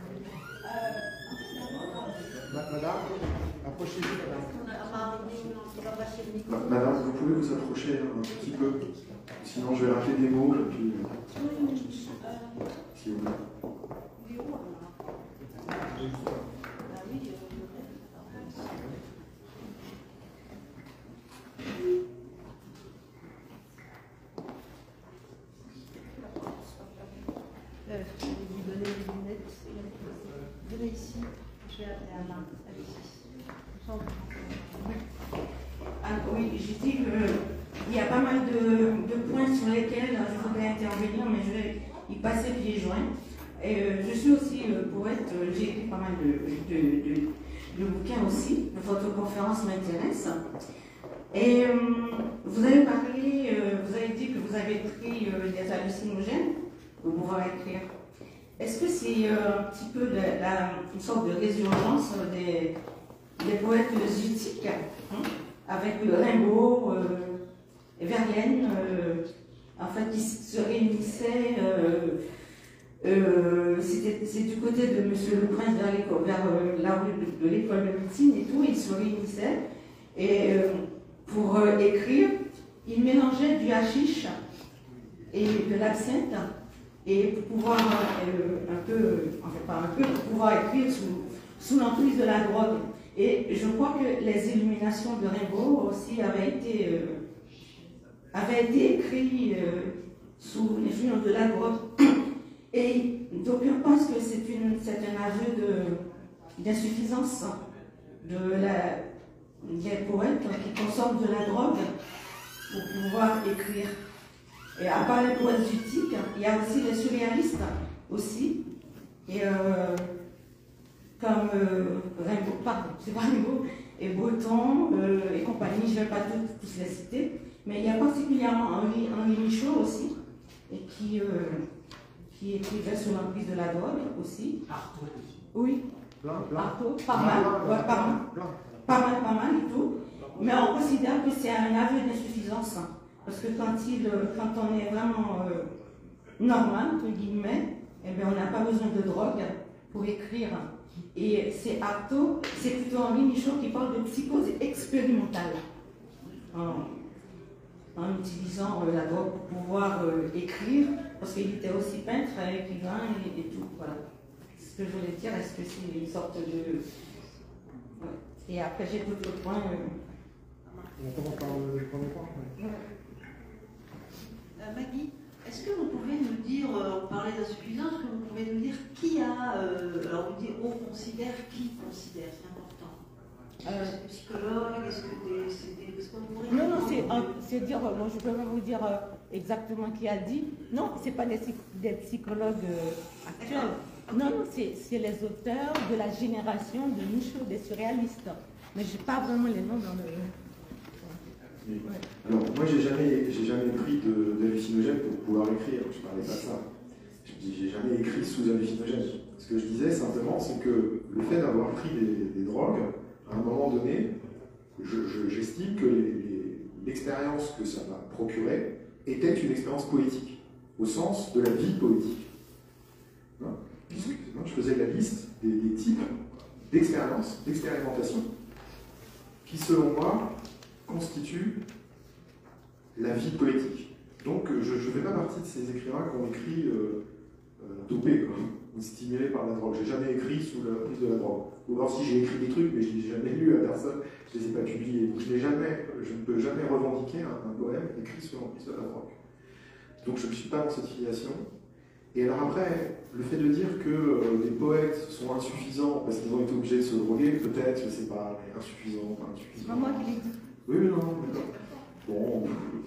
S6: Madame, approchez-vous, madame.
S2: Madame, vous pouvez vous approcher un petit peu, sinon je vais rappeler des mots, et puis... Si vous voulez.
S1: Euh, je vais lui donner les lunettes. Venez ici, je vais appeler Anna. Allez-y.
S7: Ah, oui, je dis qu'il y a pas mal de, de points sur lesquels je voudrais intervenir, mais je vais y passer pieds joints. Et, euh, je suis aussi euh, poète, j'ai écrit pas mal de, de, de, de bouquins aussi, votre conférence m'intéresse. Et euh, vous avez parlé, euh, vous avez dit que vous avez pris euh, des hallucinogènes pour pouvoir écrire. Est-ce que c'est euh, un petit peu de, la, une sorte de résurgence des, des poètes zutiques, hein, avec Rimbaud euh, et Verlaine, euh, en fait, qui se réunissaient, euh, euh, c'est du côté de M. Le Prince vers, vers euh, la rue de, de l'école de médecine et tout, ils se réunissaient, et euh, pour euh, écrire, ils mélangeaient du hashish et de l'absinthe, et pour pouvoir euh, un peu, enfin pas un peu, pour pouvoir écrire sous, sous l'emprise de la drogue. Et je crois que les illuminations de Rimbaud aussi avaient été, euh, avaient été écrites euh, sous l'influence de la drogue. Et donc je pense que c'est un aveu d'insuffisance de, de la, des poètes qui consomment de la drogue pour pouvoir écrire. Et à part les poètes zutiques, il y a aussi les surréalistes aussi. Et euh, comme euh, Rimbaud, pardon, c'est pas Rimbaud, et Breton euh, et compagnie, je ne vais pas tous, tous les citer, mais il y a particulièrement Henri, Henri Michaud aussi, et qui, euh, qui écrivait sous l'emprise de la drogue aussi.
S3: Artaud aussi.
S7: Oui,
S6: Blanc, blanc.
S7: Artaud, pas mal, ouais, pas mal,
S6: Blanc.
S7: pas mal, pas mal et tout, mais on considère que c'est un aveu d'insuffisance Parce que quand, il, quand on est vraiment euh, normal, entre guillemets, eh bien, on n'a pas besoin de drogue pour écrire. Et c'est Artaud, c'est plutôt Henri Michaud qui parle de psychose expérimentale. En, en utilisant euh, la drogue pour pouvoir euh, écrire, parce qu'il était aussi peintre, écrivain et, et tout. Voilà. Ce que je voulais dire, est-ce que c'est une sorte de... Ouais. Et après, j'ai d'autres points. Euh...
S6: On commence par le premier point.
S1: Euh, Maggie, est-ce que vous pouvez nous dire, euh, on parlait d'insuffisance, est-ce que vous pouvez nous dire qui a, euh, alors on dit on considère, qui considère, c'est important.
S8: Euh,
S1: Est-ce que psychologue, est-ce que des, c'est des, est-ce qu'on pourrait
S8: Non, non, c'est, un- c'est dire, bon, je peux pas vous dire euh, exactement qui a dit. Non, c'est pas des, psy- des psychologues euh, actuels. Non, non, c'est, c'est les auteurs de la génération de Michaud, des surréalistes. Mais je n'ai pas vraiment les noms dans le...
S2: Oui.
S8: Ouais.
S2: Alors, moi, j'ai jamais, j'ai jamais pris de- d'hallucinogène pour pouvoir écrire. Je parlais pas de ça. Je dis, j'ai jamais écrit sous hallucinogène. Ce que je disais simplement, c'est que le fait d'avoir pris des, des drogues, à un moment donné, je- je- j'estime que les- les- l'expérience que ça m'a procurée était une expérience poétique, au sens de la vie poétique. Hein? Puisque hein, je faisais la liste des, des types d'expériences, d'expérimentation, qui, selon moi, constituent la vie poétique. Donc, je ne fais pas partie de ces écrivains qui ont écrit euh, euh, dopés, quoi, ou stimulés par la drogue. J'ai jamais écrit sous la prise de la drogue. Ou alors si j'ai écrit des trucs, mais je ne les ai jamais lus à personne, je ne les ai pas publiés. Je, jamais, je ne peux jamais revendiquer un, un poème écrit sous l'emprise de la drogue. Donc je ne suis pas dans cette filiation. Et alors après, le fait de dire que euh, les poètes sont insuffisants parce qu'ils ont été obligés de se droguer, peut-être, je ne sais pas, mais insuffisants, pas
S8: C'est
S2: insuffisants.
S8: pas moi qui l'ai dit.
S2: Oui, mais non, d'accord. Bon,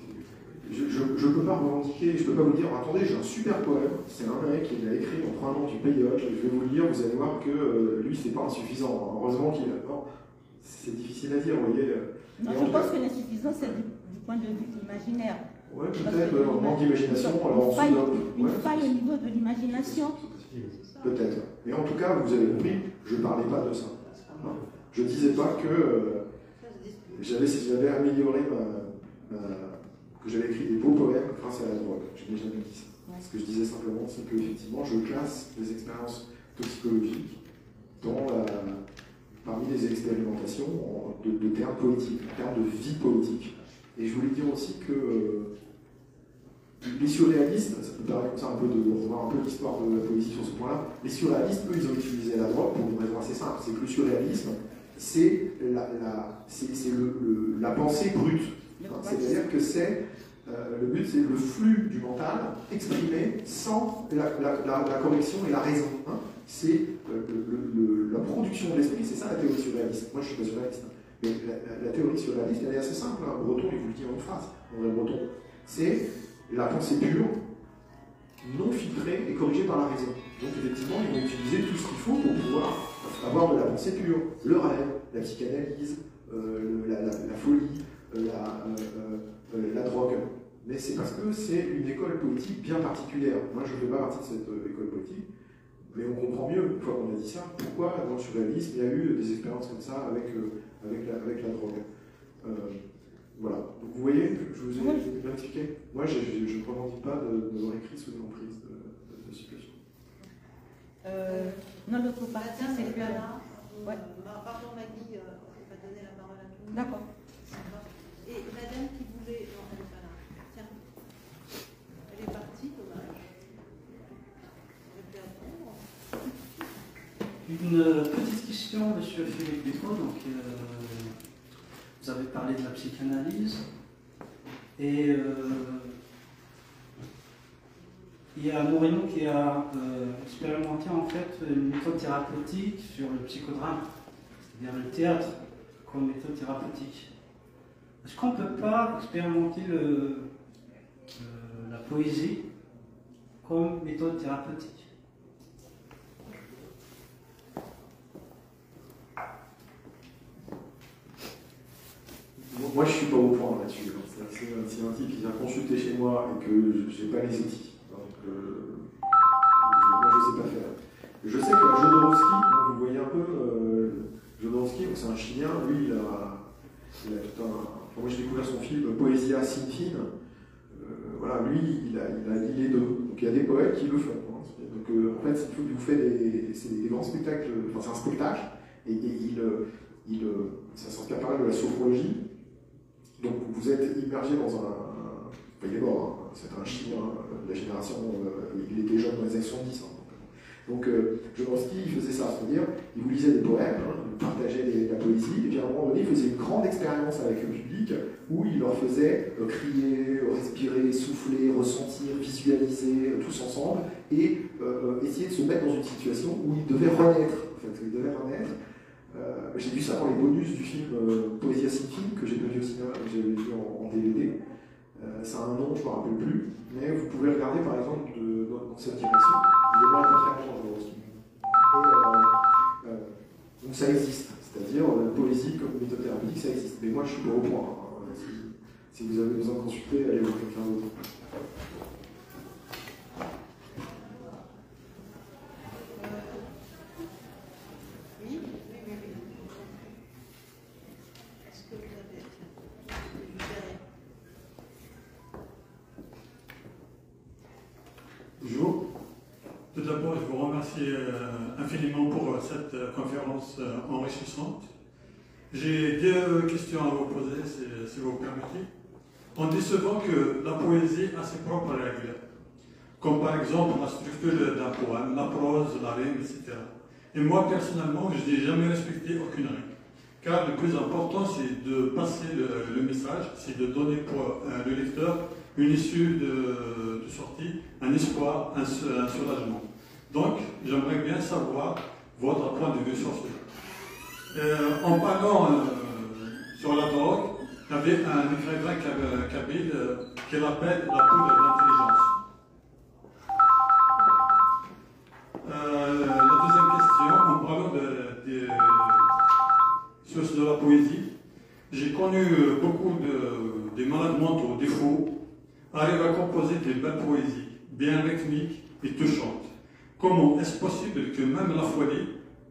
S2: je ne peux pas revendiquer, je ne peux pas vous dire, attendez, j'ai un super poème, c'est un mec qui l'a écrit en prenant du payote, je vais vous le lire, vous allez voir que euh, lui, c'est pas insuffisant. Heureusement qu'il a. Non, c'est difficile à dire, vous voyez.
S8: Non,
S2: Et
S8: je
S2: en
S8: pense
S2: fait-
S8: que l'insuffisance, c'est du, du point de vue imaginaire.
S2: Ouais,
S8: Parce
S2: peut-être,
S8: que
S2: euh, en manque d'imagination, alors on
S8: Une faille,
S2: sous-note.
S8: une
S2: Ouais,
S8: faille au niveau de l'imagination.
S2: peut-être. Mais en tout cas, vous avez compris, je ne parlais pas de ça. Hein. Je ne disais pas que euh, j'avais, j'avais amélioré ma, ma- que j'avais écrit des beaux poèmes grâce à la drogue. Je n'ai jamais dit ça.
S8: Ouais.
S2: Ce que je disais simplement, c'est qu'effectivement, je classe les expériences toxicologiques dans la, parmi les expérimentations en- de, de termes poétiques, en termes de vie poétique. Et je voulais dire aussi que euh, les surréalistes, ça peut paraître comme ça un peu de, de revoir un peu l'histoire de la poésie sur ce point-là, les surréalistes, eux, ils ont utilisé la drogue pour une raison assez simple, c'est que le surréalisme, c'est la, la, c'est, c'est le, le, la pensée brute. Hein, c'est-à-dire que c'est, euh, le but, c'est le flux du mental exprimé sans la, la, la, la correction et la raison. Hein. C'est euh, le, le, la production de l'esprit, c'est ça la théorie surréaliste. Moi, je suis pas surréaliste. Hein. Mais la, la, la théorie surréaliste, elle est assez simple. Hein. Breton, il vous le dit en une phrase. André Breton. C'est la pensée pure, non filtrée et corrigée par la raison. Donc, effectivement, ils vont utiliser tout ce qu'il faut pour pouvoir avoir de la pensée pure. Le rêve, la psychanalyse, euh, la, la, la folie, euh, la, euh, euh, la drogue. Mais c'est parce que c'est une école poétique bien particulière. Moi, je ne fais pas partie de cette euh, école poétique. Mais on comprend mieux, une fois qu'on a dit ça, pourquoi dans le surréalisme, il y a eu des expériences comme ça avec, euh, avec, la, avec la drogue. Euh, voilà. Donc vous voyez, je vous ai
S8: Oui.
S2: bien expliqué. Moi, je je ne revendique pas de- d'avoir écrit sous l'emprise de, de, de situation.
S8: Euh, non, l'autre partie,
S1: Madame
S8: c'est que...
S1: Bernard, vous-
S8: Ouais.
S1: euh, pardon Maggie, euh, on va donner la parole à tout le monde.
S8: D'accord.
S1: Et madame qui voulait. Non, elle n'est pas là. Tiens. Elle est partie, dommage. Elle peut apprendre.
S9: Une petite question, monsieur Philippe Ducot. Donc, euh, vous avez parlé de la psychanalyse. Et euh, il y a Moreno qui a euh, expérimenté en fait une méthode thérapeutique sur le psychodrame, c'est-à-dire le théâtre comme méthode thérapeutique. Est-ce qu'on ne peut pas expérimenter le, euh, la poésie comme méthode thérapeutique?
S2: Moi, je ne suis pas au point là-dessus. hein. C'est-à-dire que Si un type qui vient consulter chez moi et que je n'ai pas les outils, donc euh, je- moi je ne sais pas faire. Je sais que Jodorowsky, donc vous voyez un peu, euh, Jodorowsky, c'est un Chilien, lui il a, il a tout un. Enfin, moi j'ai découvert son film Poesia sin fin, euh, voilà, lui, il a, il a lié les deux. Donc il y a des poètes qui le font. Hein. Donc euh, en fait, il vous fait des, c'est des grands spectacles, enfin c'est un spectacle, et, et il, il, ça s'inspire pas mal de la sophrologie. Donc vous êtes immergé dans un... Enfin, il est mort, hein. C'est un chien hein, de la génération, euh, il était jeune dans les années soixante-dix. Hein. Donc euh, Jodorowsky, il faisait ça, c'est-à-dire, il vous lisait des poèmes, hein, il partageait des, de la poésie, et puis à un moment donné, il faisait une grande expérience avec le public, où il leur faisait euh, crier, respirer, souffler, ressentir, visualiser, euh, tous ensemble, et euh, essayer de se mettre dans une situation où ils devaient renaître, en fait, ils devaient renaître. Euh, j'ai vu ça dans les bonus du film euh, Poésia Sinfine, que j'ai pas vu au cinéma, que j'ai vu en, en D V D. Euh, ça a un nom, je ne me rappelle plus, mais vous pouvez regarder par exemple de, dans, dans cette direction. Il est moins contrairement dans Jodorowsky. Et euh, euh, donc ça existe, c'est-à-dire la poésie comme méthode thérapeutique, ça existe. Mais moi je suis pas au point. Hein. Si, si vous avez besoin de consulter, allez voir quelqu'un d'autre.
S10: Bonjour. Tout d'abord, je vous remercie infiniment pour cette conférence enrichissante. J'ai deux questions à vous poser, si vous permettez. On dit souvent que la poésie a ses propres règles, comme par exemple la structure d'un poème, la prose, la rime, et cetera. Et moi, personnellement, je n'ai jamais respecté aucune règle. Car le plus important, c'est de passer le, le message, c'est de donner pour euh, le lecteur une issue de, de sortie, un espoir, un, un soulagement. Donc, j'aimerais bien savoir votre point de vue sur cela. Euh, en parlant euh, sur la drogue, il y avait un écrivain kabyle euh, qui l'appelle la poudre d'intelligence. Euh, la deuxième question, en parlant de, de, de, de la poésie, j'ai connu beaucoup de, de malades mentaux, des fous, arrivent à composer des belles poésies, bien rythmiques et touchantes. Comment est-ce possible que même la folie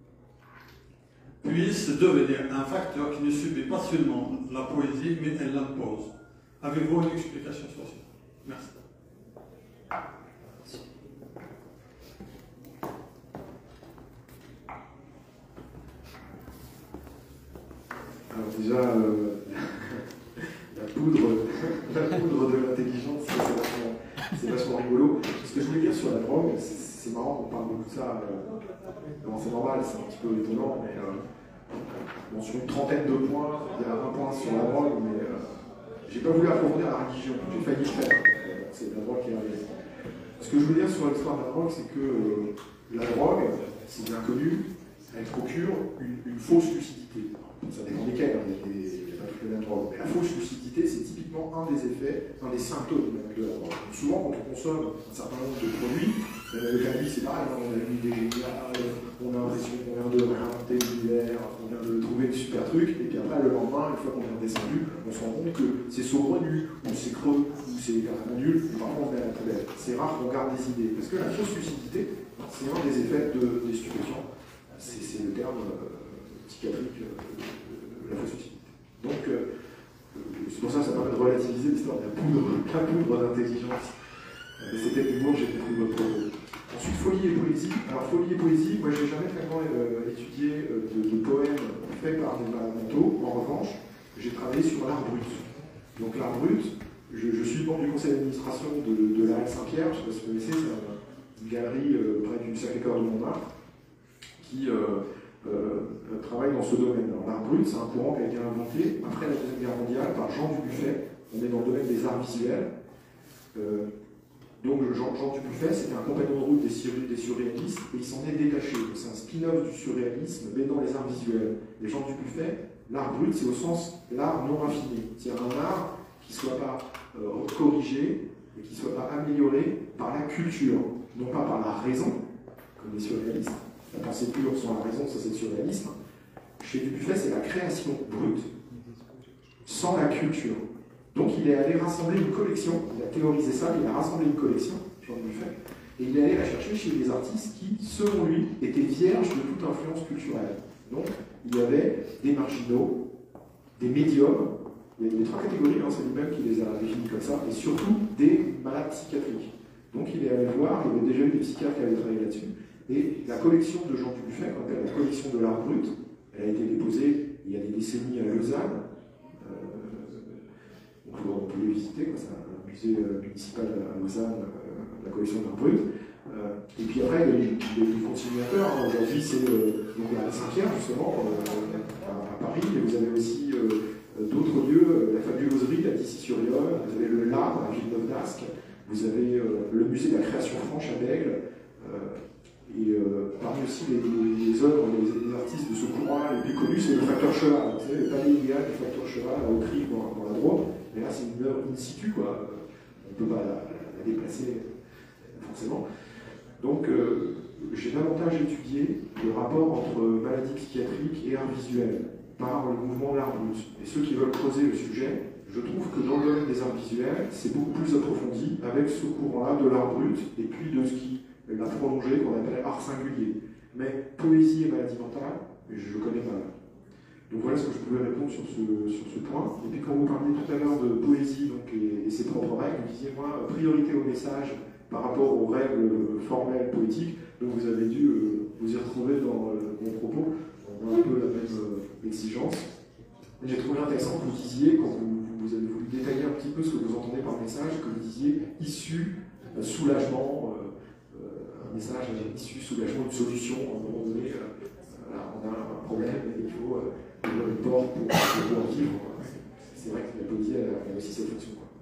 S10: puisse devenir un facteur qui ne subit pas seulement la poésie, mais elle l'impose? Avez-vous une explication sur ça? Merci.
S2: Alors déjà, euh, la, poudre, la poudre de l'intelligence, c'est vachement, c'est vachement rigolo. Ce que je voulais dire sur la drogue, c'est marrant qu'on parle beaucoup de ça. Euh, bon, c'est normal, c'est un petit peu étonnant, mais euh, bon, sur une trentaine de points, il y a un point sur la drogue, mais euh, j'ai pas voulu approfondir la religion, j'ai failli le faire. Euh, c'est la drogue qui est arrivée. Ce que je veux dire sur l'histoire de la drogue, c'est que euh, la drogue, c'est bien connu, elle procure une, une fausse lucidité. Ça dépend desquels, il n'y a pas toutes les mêmes drogues. Mais la fausse lucidité, c'est typiquement un des effets, un des symptômes de la drogue. Donc souvent, quand on consomme un certain nombre de produits, euh, le cannabis, c'est pareil, on a une idée géniale, on a l'impression qu'on vient de réinventer l'univers, on vient de trouver le super truc, et puis après, le lendemain, une fois qu'on est redescendu, on se rend compte que c'est saugrenu, ou c'est creux, ou c'est carrément nul, et parfois on met à la poubelle. C'est rare qu'on garde des idées, parce que la fausse lucidité, c'est un des effets de, des stupéfiants. C'est le terme euh, psychiatrique euh, de la fausse lucidité. Donc, euh, c'est pour ça que ça permet de relativiser l'histoire de la poudre, la poudre d'intelligence. Et c'était l'humour, j'ai compris votre propos. Ensuite, folie et poésie. Alors, folie et poésie, moi, je n'ai jamais vraiment euh, étudié euh, de, de poèmes faits par des malades mentaux. En revanche, j'ai travaillé sur l'art brut. Donc, l'art brut, je, je suis membre du conseil d'administration de, de l'A L Saint-Pierre, je ne sais pas si vous connaissez, c'est une galerie euh, près du Sacré-Cœur de Montmartre, qui euh, euh, travaille dans ce domaine. L'art brut, c'est un courant qui a été inventé après la Deuxième Guerre mondiale par Jean Dubuffet. On est dans le domaine des arts visuels. Euh, donc Jean, Jean Dubuffet, c'était un compagnon de route des, des surréalistes et il s'en est détaché. C'est un spin-off du surréalisme, mais dans les arts visuels. Et Jean Dubuffet, l'art brut, c'est au sens l'art non raffiné. C'est-à-dire un art qui ne soit pas euh, corrigé et qui ne soit pas amélioré par la culture, non pas par la raison, comme les surréalistes. La pensée pure sans la raison, ça c'est le surréalisme. Chez Dubuffet, c'est la création brute, sans la culture. Donc il est allé rassembler une collection, il a théorisé ça, il a rassemblé une collection, Jean Dubuffet, et il est allé la chercher chez des artistes qui, selon lui, étaient vierges de toute influence culturelle. Donc il y avait des marginaux, des médiums, il y a des trois catégories, hein, c'est lui-même qui les a définies comme ça, et surtout des malades psychiatriques. Donc il est allé voir, il y avait déjà eu des psychiatres qui avaient travaillé là-dessus, et la collection de Jean Dubuffet, qu'on appelle la collection de l'art brut, elle a été déposée il y a des décennies à Lausanne. Euh, on, peut, on peut les visiter, quoi, c'est un musée euh, municipal à Lausanne, euh, la collection de l'art brut. Euh, et puis après, il y a eu des continuateurs. Hein. Aujourd'hui, c'est euh, à Saint-Pierre, justement, euh, à, à Paris, et vous avez aussi euh, d'autres lieux, euh, la fabuloserie à Dissy-sur-Yonne, vous avez le Lard à Villeneuve-d'Ascq, vous avez euh, le musée de la création franche à Bègle, euh, et euh, parmi aussi les, les, les œuvres des, des artistes de ce courant les plus connus, c'est le Facteur Cheval. Vous savez, le palais idéal du Facteur Cheval à Autriche dans, dans la Drôme, mais là c'est une œuvre in situ, quoi. On ne peut pas la, la déplacer forcément. Donc euh, j'ai davantage étudié le rapport entre maladie psychiatrique et art visuel par le mouvement de l'art brut. Et ceux qui veulent creuser le sujet, je trouve que dans le domaine des arts visuels, c'est beaucoup plus approfondi avec ce courant-là de l'art brut et puis de ce qui l'a prolongé, qu'on appelle art singulier. Mais poésie et maladie mentale, je connais pas. Donc voilà ce que je pouvais répondre sur ce, sur ce point. Et puis quand vous parliez tout à l'heure de poésie donc, et, et ses propres règles, vous disiez, moi, priorité au message par rapport aux règles formelles poétiques, donc vous avez dû euh, vous y retrouver dans euh, mon propos. On a un peu la même euh, exigence. Et j'ai trouvé intéressant que vous disiez, quand vous, vous avez voulu détailler un petit peu ce que vous entendez par message, que vous disiez issu, euh, soulagement, euh, un message issu soulagement, une solution. À un moment donné, euh, voilà, on a un problème et il faut euh, ouvrir une porte pour, pour en vivre. C'est vrai que la poésie a, a aussi cette fonction. Quoi.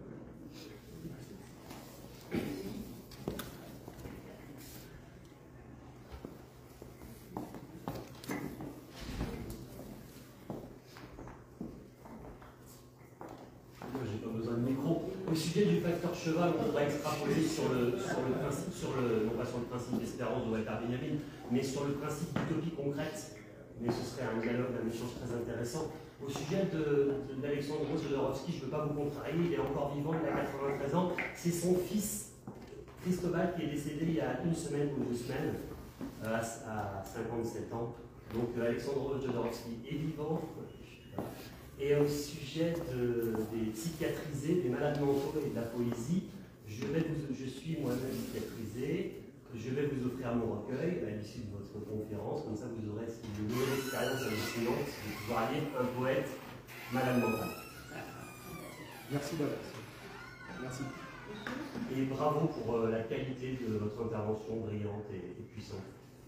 S11: J'ai pas besoin de micro. Au sujet du facteur cheval, on pourrait extrapoler sur le, sur le principe, sur le, non pas sur le principe d'espérance de Walter Benjamin, mais sur le principe d'utopie concrète. Mais ce serait un dialogue, un échange très intéressant. Au sujet d'Alexandre Jodorowsky, je ne veux pas vous contrarier, il est encore vivant, il a quatre-vingt-treize ans. C'est son fils, Cristobal, qui est décédé il y a une semaine ou deux semaines, à, à cinquante-sept ans. Donc Alexandre Jodorowsky est vivant. Et au sujet de, des psychiatrisés, des malades mentaux et de la poésie, je, vais vous, je suis moi-même psychiatrisé. Je vais vous offrir mon recueil à l'issue de votre conférence. Comme ça, vous aurez une nouvelle expérience hallucinante de pouvoir lire un poète malade mental.
S6: Merci Baptiste. Merci.
S11: Et bravo pour euh, la qualité de votre intervention brillante et, et puissante.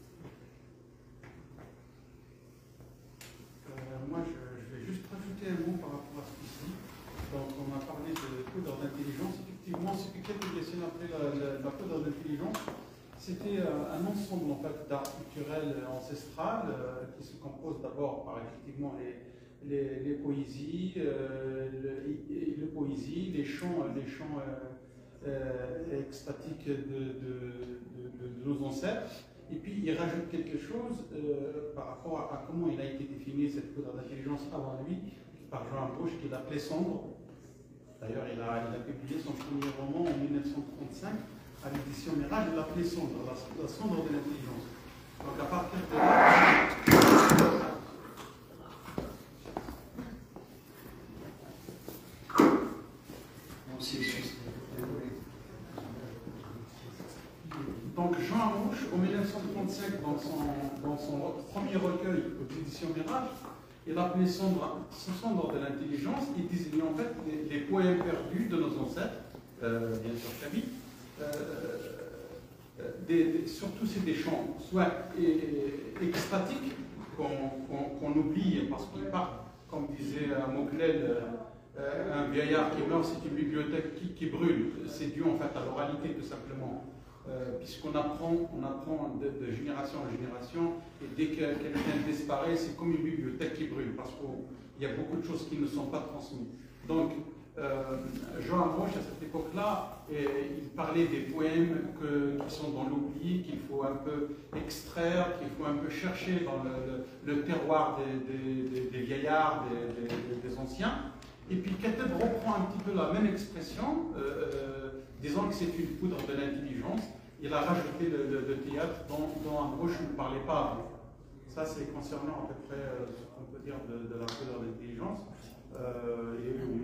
S12: Euh, moi, je, je vais juste rajouter un mot par rapport à ce qu'ici. Donc, on a parlé de poudre d'intelligence. Effectivement, ce que quelques décennies après la, la, la poudre d'intelligence, c'était euh, un ensemble en fait, d'art culturel ancestral euh, qui se compose d'abord par effectivement les, les, les poésies, euh, le, le poésie, les chants, les chants euh, euh, extatiques de, de, de, de, de nos ancêtres. Et puis il rajoute quelque chose euh, par rapport à, à comment il a été défini cette poudre d'intelligence avant lui, par Jean Ambroche, qui l'appelait Cendre. D'ailleurs, il a, il a publié son premier roman en mille neuf cent trente-cinq à l'édition Mirage, il l'appelait Cendre, la, la cendre de l'intelligence. Donc à partir de là, donc Jean Ambroche, en mille neuf cent trente-cinq, dans son, dans son premier recueil aux éditions Mirage, il appelait Cendre, Cendre de l'intelligence. Il désignait en fait les, les poèmes perdus de nos ancêtres, euh, bien sûr Kaby. Euh, des, des, surtout c'est des chants soit extatiques qu'on qu'on, qu'on oublie parce qu'ils partent, comme disait Mauclel, euh, un vieillard qui meurt, c'est une bibliothèque qui, qui brûle. C'est dû en fait à l'oralité tout simplement. Euh, puisqu'on apprend, on apprend de, de génération en génération, et dès que quelqu'un disparaît, c'est comme une bibliothèque qui brûle, parce qu'il y a beaucoup de choses qui ne sont pas transmises. Donc, euh, Jean Ambroche, à cette époque-là, il parlait des poèmes que, qui sont dans l'oubli, qu'il faut un peu extraire, qu'il faut un peu chercher dans le, le, le terroir des, des, des, des vieillards, des, des, des anciens. Et puis Kateb reprend un petit peu la même expression, euh, disant que c'est une poudre de l'intelligence. Il a rajouté le, le, le théâtre dont, dont Ambroche ne parlait pas avant. Ça, c'est concernant à peu près euh, ce qu'on peut dire de, de la poudre d'intelligence. Euh, et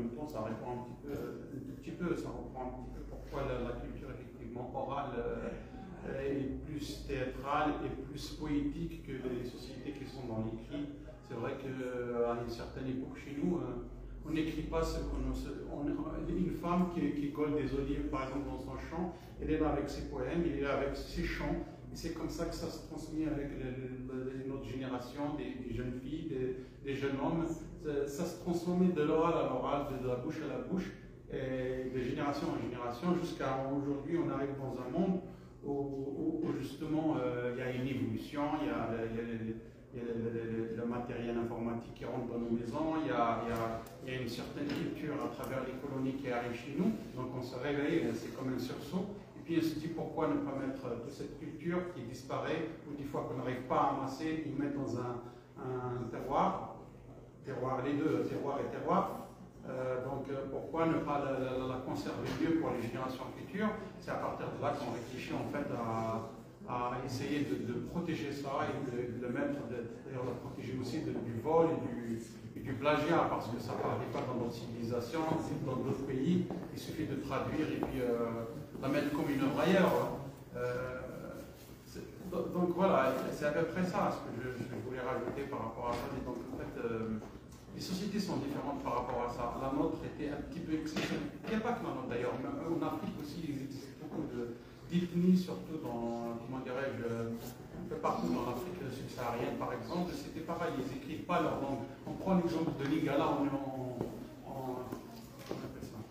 S12: peu, ça reprend un petit peu pourquoi la, la culture effectivement orale euh, est plus théâtrale et plus poétique que les sociétés qui sont dans l'écrit. C'est vrai qu'à une certaine époque chez nous, euh, on n'écrit pas ce qu'on on, une femme qui, qui colle des olives par exemple dans son champ, elle est là avec ses poèmes, elle est là avec ses chants, et c'est comme ça que ça se transmet avec notre génération, des, des jeunes filles, des, des jeunes hommes. Ça, ça se transmet de l'oral à l'oral, de, de la bouche à la bouche, et de génération en génération, jusqu'à aujourd'hui on arrive dans un monde où, où, où justement euh, il y a une évolution, il y a, il y a les, il y a le, le, le matériel informatique qui rentre dans nos maisons, il y, a, il, y a, il y a une certaine culture à travers les colonies qui arrivent chez nous, donc on se réveille, c'est comme un sursaut, et puis on se dit pourquoi ne pas mettre toute cette culture qui disparaît, ou des fois qu'on n'arrive pas à amasser, y mettre dans un, un terroir, terroir, les deux, terroir et terroir, euh, donc euh, pourquoi ne pas la, la, la conserver mieux pour les générations futures? C'est à partir de là qu'on réfléchit en fait à... à essayer de, de protéger ça et de, de le mettre, d'ailleurs de protéger aussi de, du vol et du, et du plagiat, parce que ça ne parlait pas dans notre civilisation, dans d'autres pays, il suffit de traduire et puis euh, la mettre comme une œuvre ailleurs. Euh, donc voilà, c'est à peu près ça ce que je, je voulais rajouter par rapport à ça. Et donc en fait, euh, les sociétés sont différentes par rapport à ça. La nôtre était un petit peu exceptionnelle. Il n'y a pas que la nôtre d'ailleurs, mais en Afrique aussi, il existe beaucoup de d'ethnie, surtout dans, comment dirais-je, un peu partout dans l'Afrique subsaharienne par exemple, c'était pareil, ils n'écrivent pas leur langue. On prend l'exemple de Lingala en, en, en, comment on appelle ça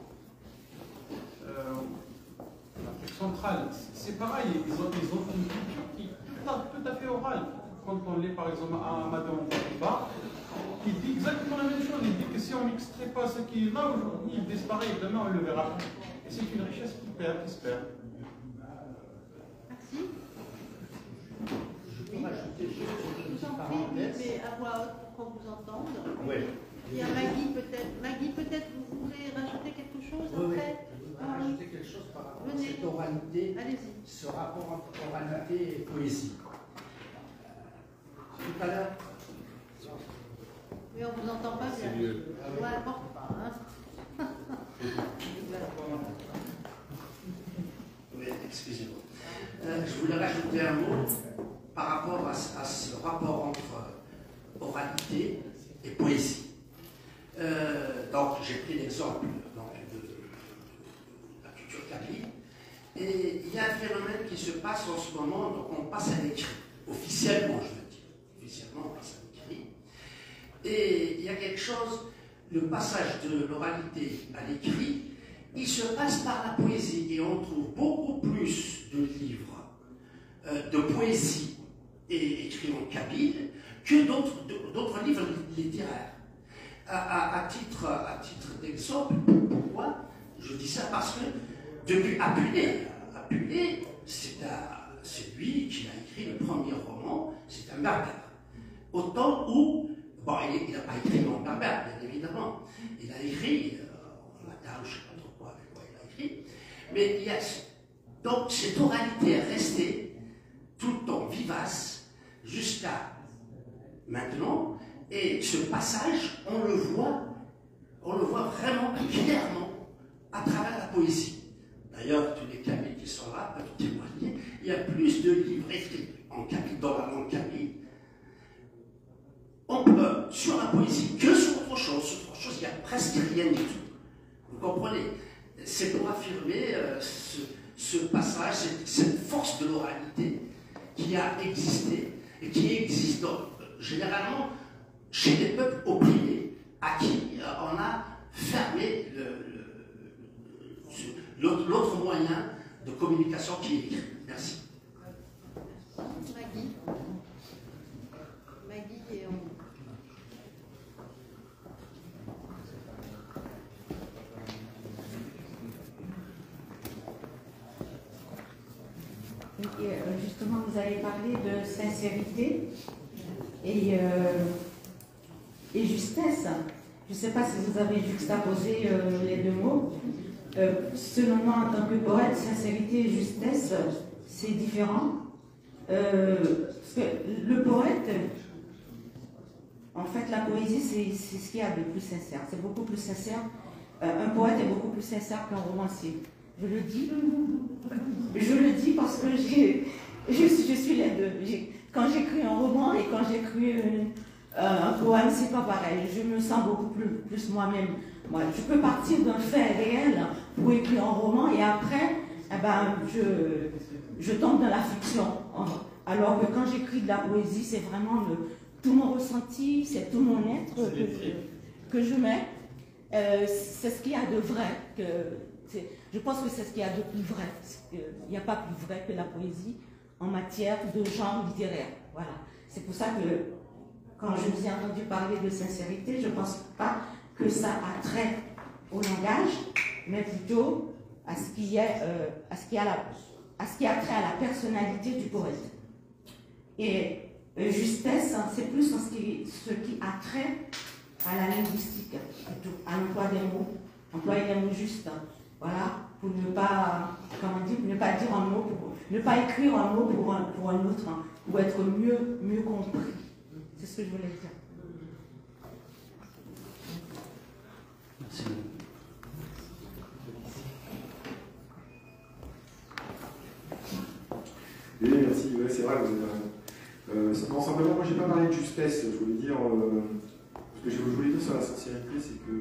S12: euh, en Afrique centrale, c'est pareil, ils ont, ils ont une culture qui est tout à, tout à fait orale. Quand on lit par exemple à Amadou Mouba, il dit exactement la même chose, il dit que si on n'extrait pas ce qui est là aujourd'hui, il disparaît, demain on le verra plus. Et c'est une richesse qui perd, qui se perd.
S3: Je peux rajouter juste une
S1: Je vous en prie,
S3: parenthèse.
S1: mais à voix haute pour qu'on vous entende.
S3: Oui.
S1: Il y a Maggie peut-être. Maggie, peut-être vous voulez rajouter quelque chose
S3: Oui, oui.
S1: après
S3: Je voudrais rajouter quelque chose par rapport à
S1: Venez.
S3: cette oralité,
S1: Allez-y.
S3: ce rapport entre oralité et poésie. Tout à l'heure.
S1: Oui, on vous entend pas bien.
S3: C'est mieux.
S1: Peu importe pas. Hein.
S13: Oui, excusez-moi. Euh, je voulais rajouter un mot par rapport à, à ce rapport entre oralité et poésie. Euh, donc, j'ai pris l'exemple donc, de, de la culture kabyle, et il y a un phénomène qui se passe en ce moment, donc on passe à l'écrit, officiellement, je veux dire. Officiellement, on passe à l'écrit. Et il y a quelque chose, le passage de l'oralité à l'écrit, il se passe par la poésie, et on trouve beaucoup plus de livres euh, de poésie et écrits en kabyle que d'autres, d'autres livres littéraires. À, à, à titre, à titre d'exemple, pourquoi je dis ça? Parce que depuis Apulé, Apulé, c'est, un, c'est lui qui a écrit le premier roman, c'est un berbère. Au temps où, bon, il n'a pas écrit en berbère, bien évidemment, il a écrit euh, en latin, je ne sais pas trop quoi, mais quoi il a écrit, mais il y a, donc cette oralité est restée tout le temps vivace jusqu'à maintenant, et ce passage, on le voit, on le voit vraiment clairement à travers la poésie. D'ailleurs, tous les kabyles qui sont là peuvent témoigner, il y a plus de livres écrits en kabyle, dans la langue kabyle, on peut, sur la poésie que sur autre chose. Sur autre chose, il n'y a presque rien du tout. Vous comprenez? C'est pour affirmer euh, ce, ce passage, cette, cette force de l'oralité qui a existé et qui existe donc, généralement chez les peuples opprimés à qui euh, on a fermé le, le, l'autre, l'autre moyen de communication qui est écrit. Merci.
S1: Maggie. Maggie et on.
S7: Justement, vous avez parlé de sincérité et, euh, et justesse. Je ne sais pas si vous avez juxtaposé euh, les deux mots. Euh, selon moi, en tant que poète, sincérité et justesse, c'est différent. Euh, parce que le poète, en fait, la poésie, c'est, c'est ce qu'il y a de plus sincère. C'est beaucoup plus sincère euh, un poète est beaucoup plus sincère qu'un romancier. Je le dis. Je le dis parce que j'ai, je, je suis les deux. J'ai, quand j'écris un roman et quand j'écris une, euh, un poème, c'est pas pareil. Je me sens beaucoup plus, plus moi-même. Moi, je peux partir d'un fait réel pour écrire un roman et après, eh ben, je, je tombe dans la fiction. Alors que quand j'écris de la poésie, c'est vraiment le, tout mon ressenti, c'est tout mon être que je, que je mets. Euh, c'est ce qu'il y a de vrai. Que, je pense que c'est ce qu'il y a de plus vrai. Il n'y a pas plus vrai que la poésie en matière de genre littéraire. Voilà. C'est pour ça que quand je vous ai entendu parler de sincérité, je ne pense pas que ça a trait au langage, mais plutôt à ce qui, est, euh, à ce qui, a, la, à ce qui a trait à la personnalité du poète. Et euh, justesse, c'est plus en ce qui, ce qui a trait à la linguistique, plutôt, à l'emploi des mots, employer les mots justes, voilà, pour ne pas, comment dire, ne pas dire un mot, pour, ne pas écrire un mot pour un, pour un autre, hein, pour être mieux, mieux compris. C'est ce que je voulais dire.
S9: Merci.
S2: Oui, merci, ouais, c'est vrai, vous avez raison. Euh, non, simplement, moi j'ai pas parlé de justesse, je voulais dire, euh, ce que je voulais dire sur la sincérité, c'est que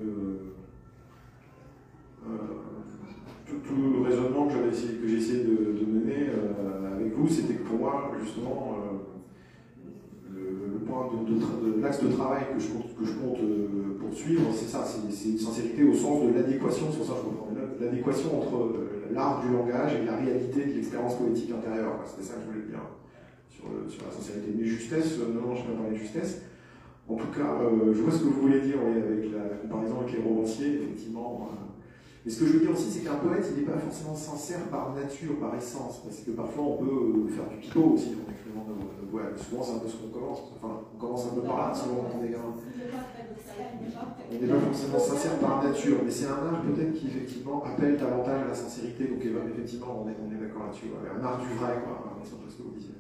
S2: euh, tout, tout le raisonnement que j'avais essayé, que j'ai essayé de, de mener euh, avec vous, c'était que pour moi, justement, euh, le, le point de, de, de, de l'axe de travail que je compte, que je compte euh, poursuivre, c'est ça, c'est une sincérité au sens de l'adéquation, sur ça je comprends, l'adéquation entre euh, l'art du langage et la réalité de l'expérience poétique intérieure. C'était ça que je voulais dire sur, le, sur la sincérité. Mais justesse, euh, non, non, je ne vais pas parler de justesse. En tout cas, euh, je vois ce que vous voulez dire oui, avec la, la comparaison avec les romanciers, effectivement. Euh. Mais ce que je veux dire aussi, c'est qu'un poète, il n'est pas forcément sincère par nature, par essence, parce que parfois on peut euh, faire du pipeau aussi en écrivant nos, nos poèmes. Souvent, c'est un peu ce qu'on commence. Enfin, on commence un peu par là, souvent quand on est gamin. On n'est pas forcément sincère par nature, mais c'est un art peut-être qui effectivement appelle davantage à la sincérité. Donc effectivement, on est, on est d'accord là-dessus. Ouais. Un art du vrai, quoi. C'est un peu ce que vous disiez.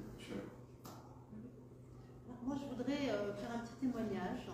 S1: Moi, je voudrais euh, faire un petit témoignage.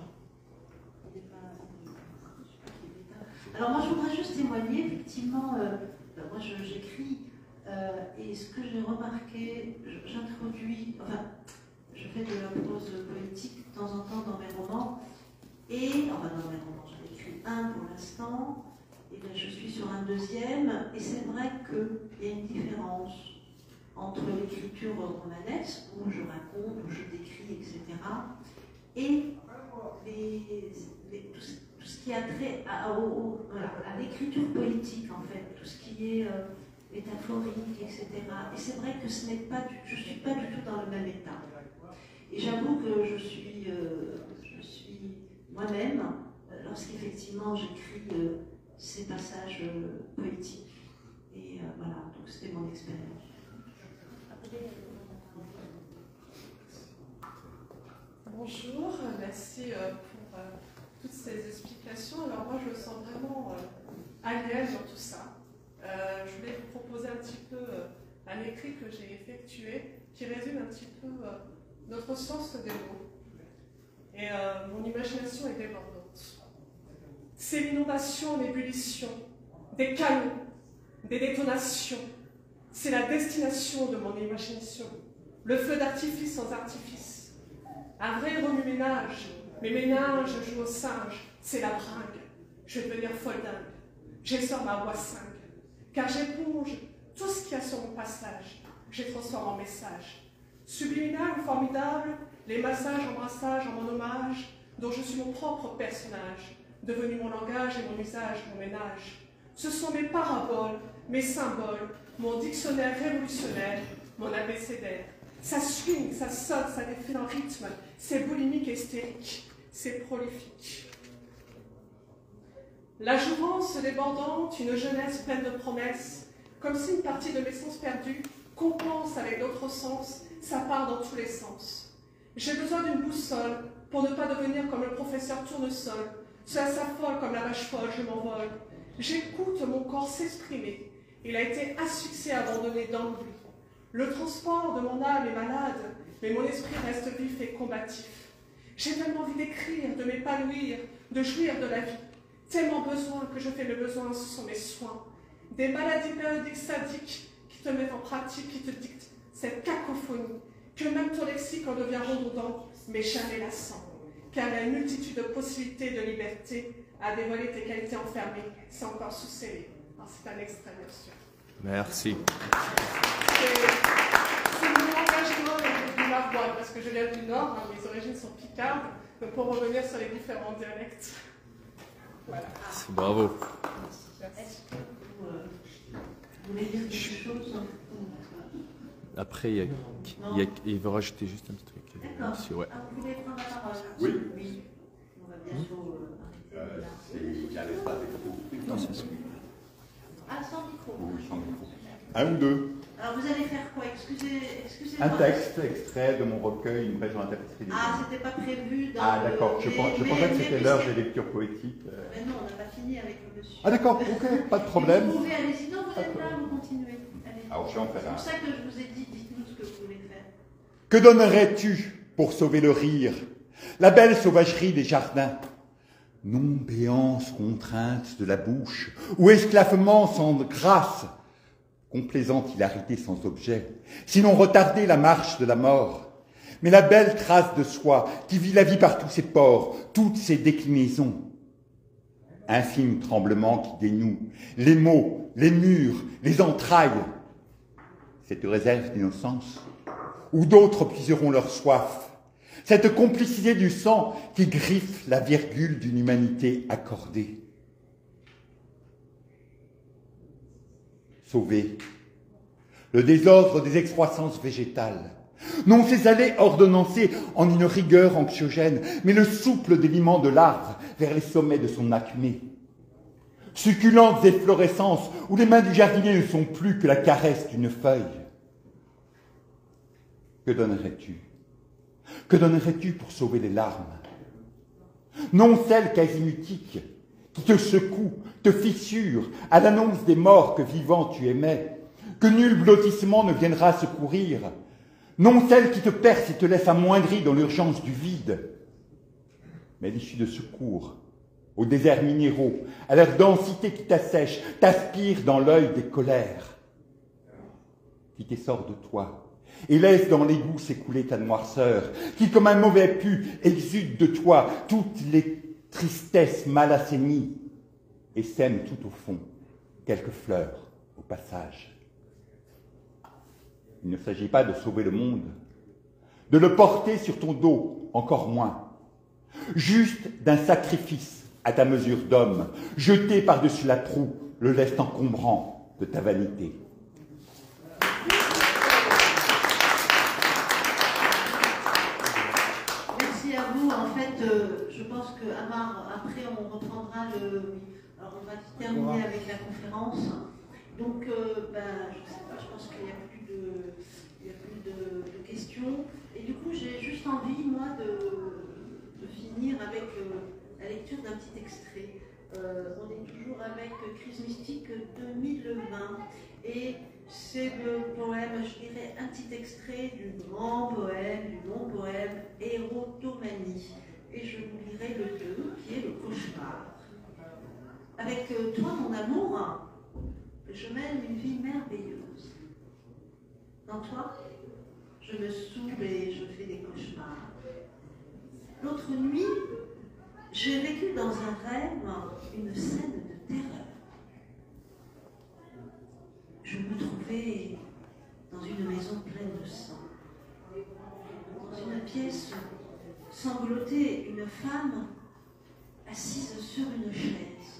S1: Alors moi, je voudrais juste témoigner, effectivement, euh, ben, moi j'écris, euh, et ce que j'ai remarqué, j'introduis, enfin, je fais de la prose poétique de temps en temps dans mes romans, et, enfin dans mes romans, j'en ai écrit un pour l'instant, et bien je suis sur un deuxième, et c'est vrai qu'il y a une différence entre l'écriture romanesque, où je raconte, où je décris, et cetera, et les, les, tout, tout ce qui a trait à, à, à, à l'écriture politique, en fait, tout ce qui est euh, métaphorique, et cetera. Et c'est vrai que ce n'est pas du, je ne suis pas du tout dans le même état. Et j'avoue que je suis, euh, je suis moi-même, euh, lorsqu'effectivement j'écris euh, ces passages euh, poétiques. Et euh, voilà, donc c'était mon expérience.
S14: Bonjour, merci pour euh, toutes ces explications. Alors moi je me sens vraiment euh, à l'aise dans tout ça. Euh, je voulais vous proposer un petit peu euh, un écrit que j'ai effectué qui résume un petit peu euh, notre sens des mots. Et euh, mon imagination est débordante. C'est l'inondation, l'ébullition, des canons, des détonations. C'est la destination de mon imagination, le feu d'artifice sans artifice. Un vrai remue-ménage, mes ménages jouent au singe, c'est la bringue. Je vais devenir folle dingue, j'essore ma voix cinq, car j'éponge tout ce qu'il y a sur mon passage, je les transforme en message. Subliminal ou formidable, les massages, embrassages en mon hommage, dont je suis mon propre personnage, devenu mon langage et mon usage, mon ménage. Ce sont mes paraboles, mes symboles, mon dictionnaire révolutionnaire, mon abécédaire. Ça swing, ça sonne, ça défile en rythme, c'est boulimique et hystérique, c'est prolifique. La jouvence débordante, une jeunesse pleine de promesses, comme si une partie de mes sens perdus compense avec d'autres sens sa part dans tous les sens. J'ai besoin d'une boussole pour ne pas devenir comme le professeur Tournesol. Cela s'affole comme la vache folle, je m'envole. J'écoute mon corps s'exprimer. Il a été asphyxié, abandonné dans l'oubli. Le transport de mon âme est malade, mais mon esprit reste vif et combatif. J'ai tellement envie d'écrire, de m'épanouir, de jouir de la vie. tellement besoin que je fais le besoin, ce sont mes soins. Des maladies périodiques sadiques qui te mettent en pratique, qui te dictent cette cacophonie, que même ton lexique en devient redondant, mais jamais lassant. Car il y a une multitude de possibilités de liberté à dévoiler tes qualités enfermées, c'est encore sous scellé. C'est un extrait, bien sûr.
S15: Merci.
S14: C'est mon engagement de la voix, parce que je viens du Nord, hein, mes origines sont picardes, donc pour revenir sur les différents dialectes. Voilà.
S15: Bravo.
S1: Est-ce que vous, euh, vous voulez dire quelque chose?
S15: Après, il, y a, il, y a, il veut rajouter juste un petit truc.
S1: D'accord.
S15: Ici, ouais.
S1: Ah, vous voulez prendre la parole?
S16: Oui.
S1: Oui. On va bientôt euh, arrêter là.
S16: Il n'y a pas de
S15: Non, c'est ça.
S1: Ah, sans micro.
S16: Oui, sans micro. Un ou deux.
S1: Alors vous allez faire quoi? Excusez, excusez-moi.
S16: Un texte extrait de mon recueil, une région interprétée.
S1: Ah, c'était pas prévu dans
S16: Ah,
S1: le-
S16: d'accord. Je,
S1: mais-
S16: pense- je
S1: mais-
S16: pensais que
S1: mais
S16: c'était l'heure
S1: puisque-
S16: des lectures poétiques. euh.
S1: Mais non, on n'a pas fini avec le monsieur.
S16: Ah, d'accord, ok, pas de problème.
S1: Vous pouvez aller, sinon vous êtes là, vous continuez. Allez.
S16: Alors, je vais en faire
S1: C'est
S16: un.
S1: pour ça que je vous ai dit, dites-nous ce que vous voulez faire.
S16: Que donnerais-tu pour sauver le rire, la belle sauvagerie des jardins? Non béance contrainte de la bouche, ou esclavement sans grâce, complaisante hilarité sans objet, sinon retarder la marche de la mort, mais la belle trace de soi qui vit la vie par tous ses pores, toutes ses déclinaisons. Infime tremblement qui dénoue les mots, les murs, les entrailles. Cette réserve d'innocence, où d'autres puiseront leur soif, cette complicité du sang qui griffe la virgule d'une humanité accordée. Sauver le désordre des excroissances végétales, non ces allées ordonnancées en une rigueur anxiogène, mais le souple déliement de l'arbre vers les sommets de son acmé. Succulentes efflorescences où les mains du jardinier ne sont plus que la caresse d'une feuille. Que donnerais-tu? Que donnerais-tu pour sauver les larmes? Non celles quasimutiques qui te secouent, te fissurent à l'annonce des morts que vivant tu aimais, que nul blottissement ne viendra secourir. Non celles qui te percent et te laissent amoindri dans l'urgence du vide, mais l'issue de secours aux déserts minéraux, à leur densité qui t'assèche, t'aspire dans l'œil des colères, qui t'essore de toi, et laisse dans l'égout s'écouler ta noirceur, qui comme un mauvais pu exude de toi toutes les tristesses mal assainies, et sème tout au fond quelques fleurs au passage. Il ne s'agit pas de sauver le monde, de le porter sur ton dos, encore moins, juste d'un sacrifice à ta mesure d'homme, jeté par-dessus la proue, le lest encombrant de ta vanité.
S1: Merci à vous. En fait, euh, je pense que Amar, après, on reprendra le. Alors, on va terminer avec la conférence. Donc, euh, ben, je ne sais pas, je pense qu'il n'y a plus de, il y a plus de, de questions. Et du coup, j'ai juste envie, moi, de, de finir avec euh, la lecture d'un petit extrait. Euh, on est toujours avec Crise mystique deux mille vingt. Et c'est le poème, je dirais, un petit extrait du grand poème, du long poème Érotomanie. Et je vous lirai le deux, qui est le cauchemar. Avec euh, toi, mon amour, je mène une vie merveilleuse. Dans toi, je me saoule et je fais des cauchemars. L'autre nuit, j'ai vécu dans un rêve une scène de terreur. Je me trouvais dans une maison pleine de sang. Dans une pièce sanglotée, une femme assise sur une chaise.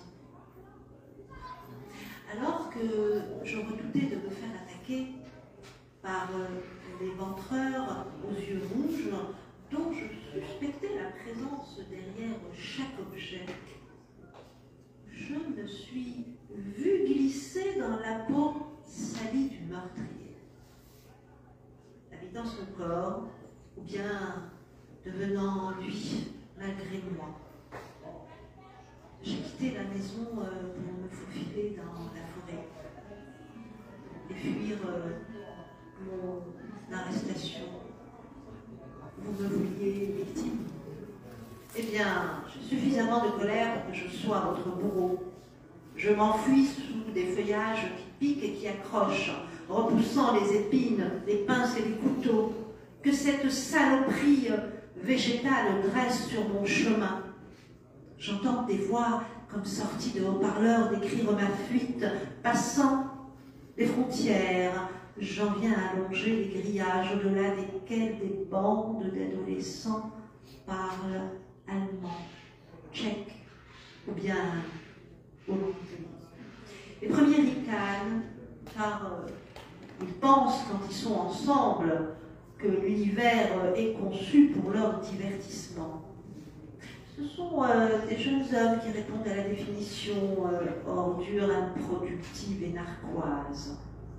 S1: Alors que je redoutais de me faire attaquer par les ventreurs aux yeux rouges, dont je suspectais la présence derrière chaque objet, je me suis vue glisser dans la peau salie du meurtrier, habitant son corps, ou bien devenant lui, malgré moi. J'ai quitté la maison pour me faufiler dans la forêt et fuir mon arrestation. Vous me vouliez victime. Eh bien, j'ai suffisamment de colère pour que je sois votre bourreau. Je m'enfuis sous des feuillages qui piquent et qui accrochent, repoussant les épines, les pinces et les couteaux, que cette saloperie végétale dresse sur mon chemin. J'entends des voix comme sorties de haut-parleurs décrire ma fuite, passant les frontières. J'en viens à allonger les grillages au-delà desquels des bandes d'adolescents parlent allemand, tchèque ou bien hollandais. Les premiers ricanent car euh, ils pensent quand ils sont ensemble que l'univers euh, est conçu pour leur divertissement. Ce sont euh, des jeunes hommes qui répondent à la définition euh, ordure improductive et narquoise.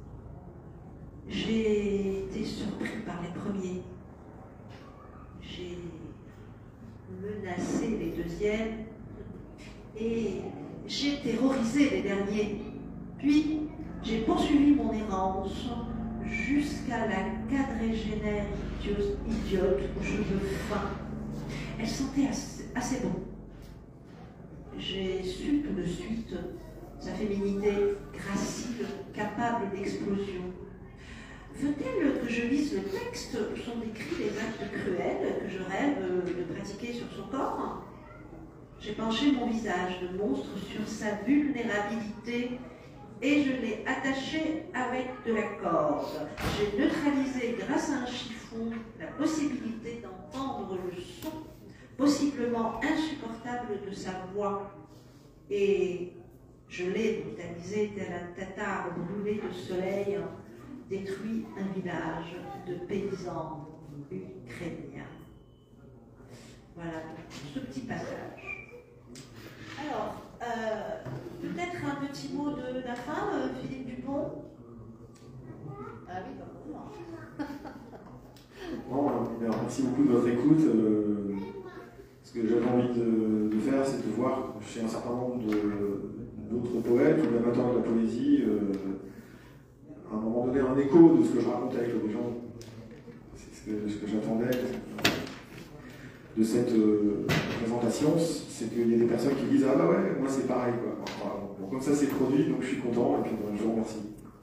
S1: J'ai été surpris par les premiers. J'ai menacé les deuxièmes et j'ai terrorisé les derniers. Puis j'ai poursuivi mon errance jusqu'à la quadragénaire idiote aux cheveux fins. Elle sentait assez, assez bon. J'ai su tout de suite sa féminité gracile, capable d'explosion. Veut-elle que je lise le texte où sont décrits les actes cruels que je rêve de pratiquer sur son corps? J'ai penché mon visage de monstre sur sa vulnérabilité et je l'ai attaché avec de la corde. J'ai neutralisé grâce à un chiffon la possibilité d'entendre le son possiblement insupportable de sa voix. Et je l'ai brutalisé tel un tatar brûlé de soleil détruit un village de paysans ukrainiens. Voilà ce petit passage. Alors, euh, peut-être un petit mot de la fin, euh, Philippe Dupont. Ah oui, comme
S2: Bon, alors, merci beaucoup de votre écoute. Euh, ce que j'avais envie de, de faire, c'est de voir chez un certain nombre d'autres poètes ou d'amateurs de la poésie, euh, à un moment donné, un écho de ce que je racontais avec les gens. C'est ce que, ce que j'attendais de cette euh, présentation, c'est qu'il y a des personnes qui disent « Ah bah ouais, moi c'est pareil. » quoi. Enfin, bon, comme ça c'est produit, donc je suis content, et puis bon, je vous remercie.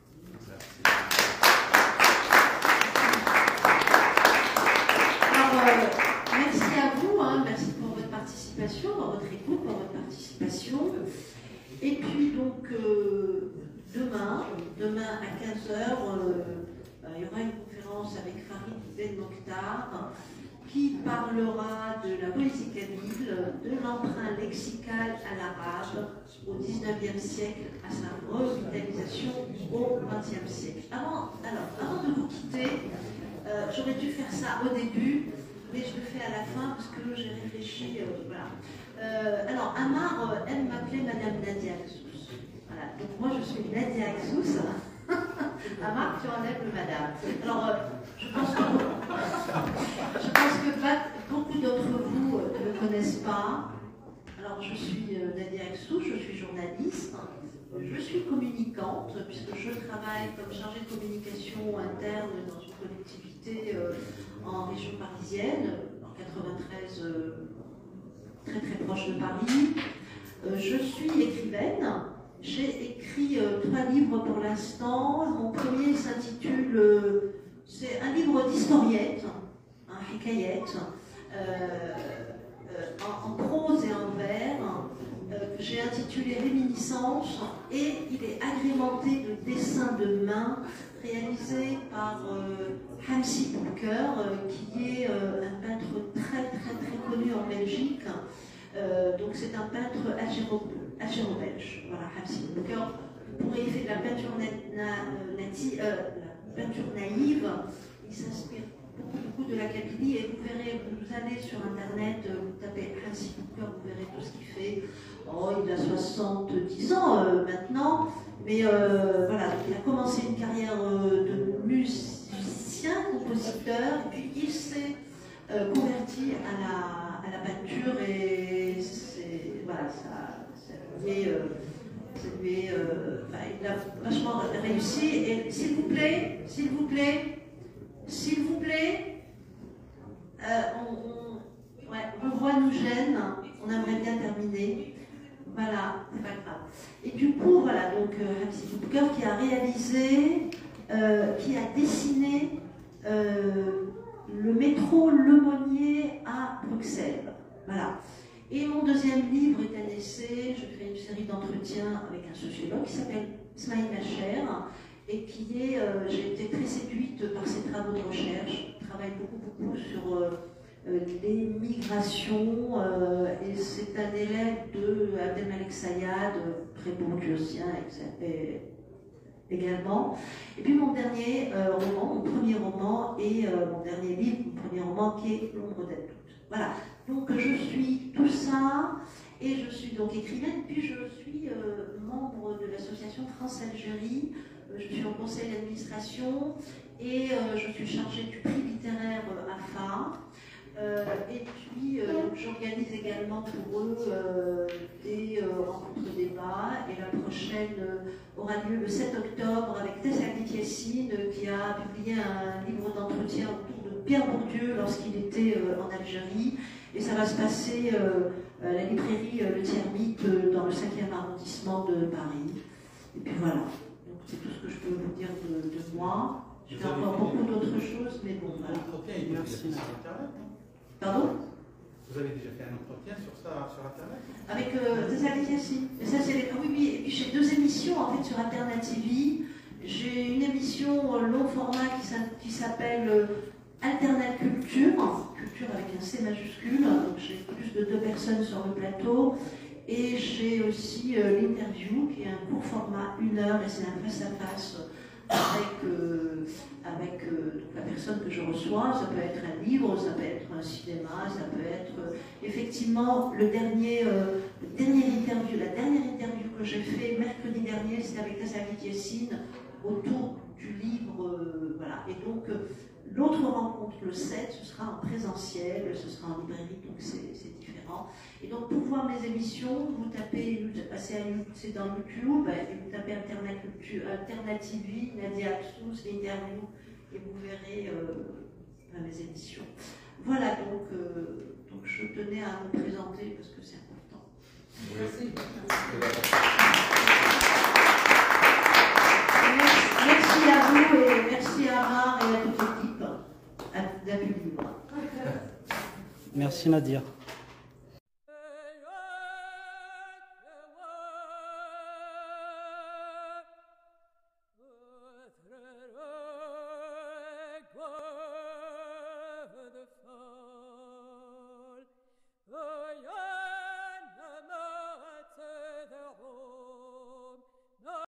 S1: Alors, euh, merci à vous, hein, merci pour votre participation, pour votre écoute, pour votre participation. Et puis donc, euh, demain, demain à quinze heures, euh, il y aura une conférence avec Farid Ben Mokhtar qui parlera de la poésie kabyle, de l'emprunt lexical à l'arabe au dix-neuvième siècle, à sa revitalisation au vingtième siècle. Avant, alors, avant de vous quitter, euh, j'aurais dû faire ça au début, mais je le fais à la fin parce que j'ai réfléchi. Euh, voilà. Euh, alors, Amar euh, aime m'appeler Madame Nadia Axous. Voilà. Donc, moi, je suis Nadia Axous. Amar, tu enlèves le Madame. Alors, euh, je pense que, je pense que pas, beaucoup d'entre vous euh, ne le connaissent pas. Alors, je suis euh, Nadia Axous, je suis journaliste. Je suis communicante, puisque je travaille comme chargée de communication interne dans une collectivité euh, en région parisienne, en quatre-vingt-treize, euh, très très proche de Paris. Euh, je suis écrivaine. J'ai écrit euh, trois livres pour l'instant. Mon premier s'intitule, euh, c'est un livre d'historiette, un hikayette, euh, euh, en, en prose et en vers, euh, que j'ai intitulé Réminiscence, et il est agrémenté de dessins de main réalisés par euh, Hamsi Bouker, euh, qui est euh, un peintre très très très connu en Belgique. Euh, donc c'est un peintre algéro-belge. Voilà, Hamsi Bouker. Vous pourrez faire de la peinture, na, na, nati, euh, la peinture naïve. Il s'inspire beaucoup, beaucoup de la Kabylie, et vous verrez, vous allez sur internet, vous tapez Hamsi Bouker, vous verrez tout ce qu'il fait. Oh, il a soixante-dix ans euh, maintenant, mais euh, voilà, il a commencé une carrière euh, de musicien, compositeur, et puis il s'est euh, converti à la, à la peinture, et c'est, voilà, ça, ça lui est, euh, ça lui est euh, enfin, il a vachement réussi. Et s'il vous plaît, s'il vous plaît, s'il vous plaît, euh, on, on, ouais, on voix nous gêne, on aimerait bien terminer. Voilà, c'est pas grave. Et du coup, voilà, donc euh, Hamsi Boubker qui a réalisé, euh, qui a dessiné euh, le métro Lemonnier à Bruxelles. Voilà. Et mon deuxième livre est un essai, je fais une série d'entretiens avec un sociologue qui s'appelle Smaïl Macher, et qui est, euh, j'ai été très séduite par ses travaux de recherche. Il travaille beaucoup, beaucoup sur euh, euh, les migrations, euh, et c'est un élève de Abdelmalek Sayad, très bourdieussien également. Et puis mon dernier euh, roman, mon premier roman, et euh, mon dernier livre, mon premier roman, qui est L'ombre d'un doute. Voilà. Donc je suis tout ça, et je suis donc écrivaine, puis je suis euh, membre de l'association France-Algérie, euh, je suis au conseil d'administration, et euh, je suis chargée du prix littéraire euh, A F A, euh, et puis euh, j'organise également pour eux euh, des euh, rencontres débats, et la prochaine euh, aura lieu le sept octobre avec Tessa Yassine, qui a publié un livre d'entretien autour de Pierre Bourdieu lorsqu'il était euh, en Algérie. Et ça va se passer euh, à la librairie euh, Le Thermite euh, dans le cinquième arrondissement de Paris. Et puis voilà. Donc c'est tout ce que je peux vous dire de, de moi. Je fais encore beaucoup d'autres choses, mais bon, voilà.
S12: Merci.
S1: Pardon?
S12: Vous avez déjà fait un entretien sur ça sur Internet?
S1: Avec euh, des Yassine. Et ça, c'est les... Oui, oui. Et puis j'ai deux émissions en fait sur Internet T V. J'ai une émission euh, long format qui s'appelle euh, Alternat Culture, culture avec un C majuscule, donc j'ai plus de deux personnes sur le plateau, et j'ai aussi euh, l'interview qui est un court format, une heure, et c'est un face-à-face avec, euh, avec euh, la personne que je reçois. Ça peut être un livre, ça peut être un cinéma, ça peut être euh, effectivement le dernier, euh, le dernier interview, la dernière interview que j'ai fait mercredi dernier, c'était avec Tessa Yassine autour du livre, euh, voilà, et donc euh, l'autre rencontre, le sept, ce sera en présentiel, ce sera en librairie, donc c'est différent. Et donc pour voir mes émissions, vous tapez, c'est dans YouTube, et vous tapez Alternative, Nadia Absous, l'interview, et vous verrez euh, mes émissions. Voilà, donc, euh, donc je tenais à me présenter parce que c'est important. Merci. Merci à vous et merci à Amar et à toute l'équipe d'Abu Libre.
S9: Merci Nadia.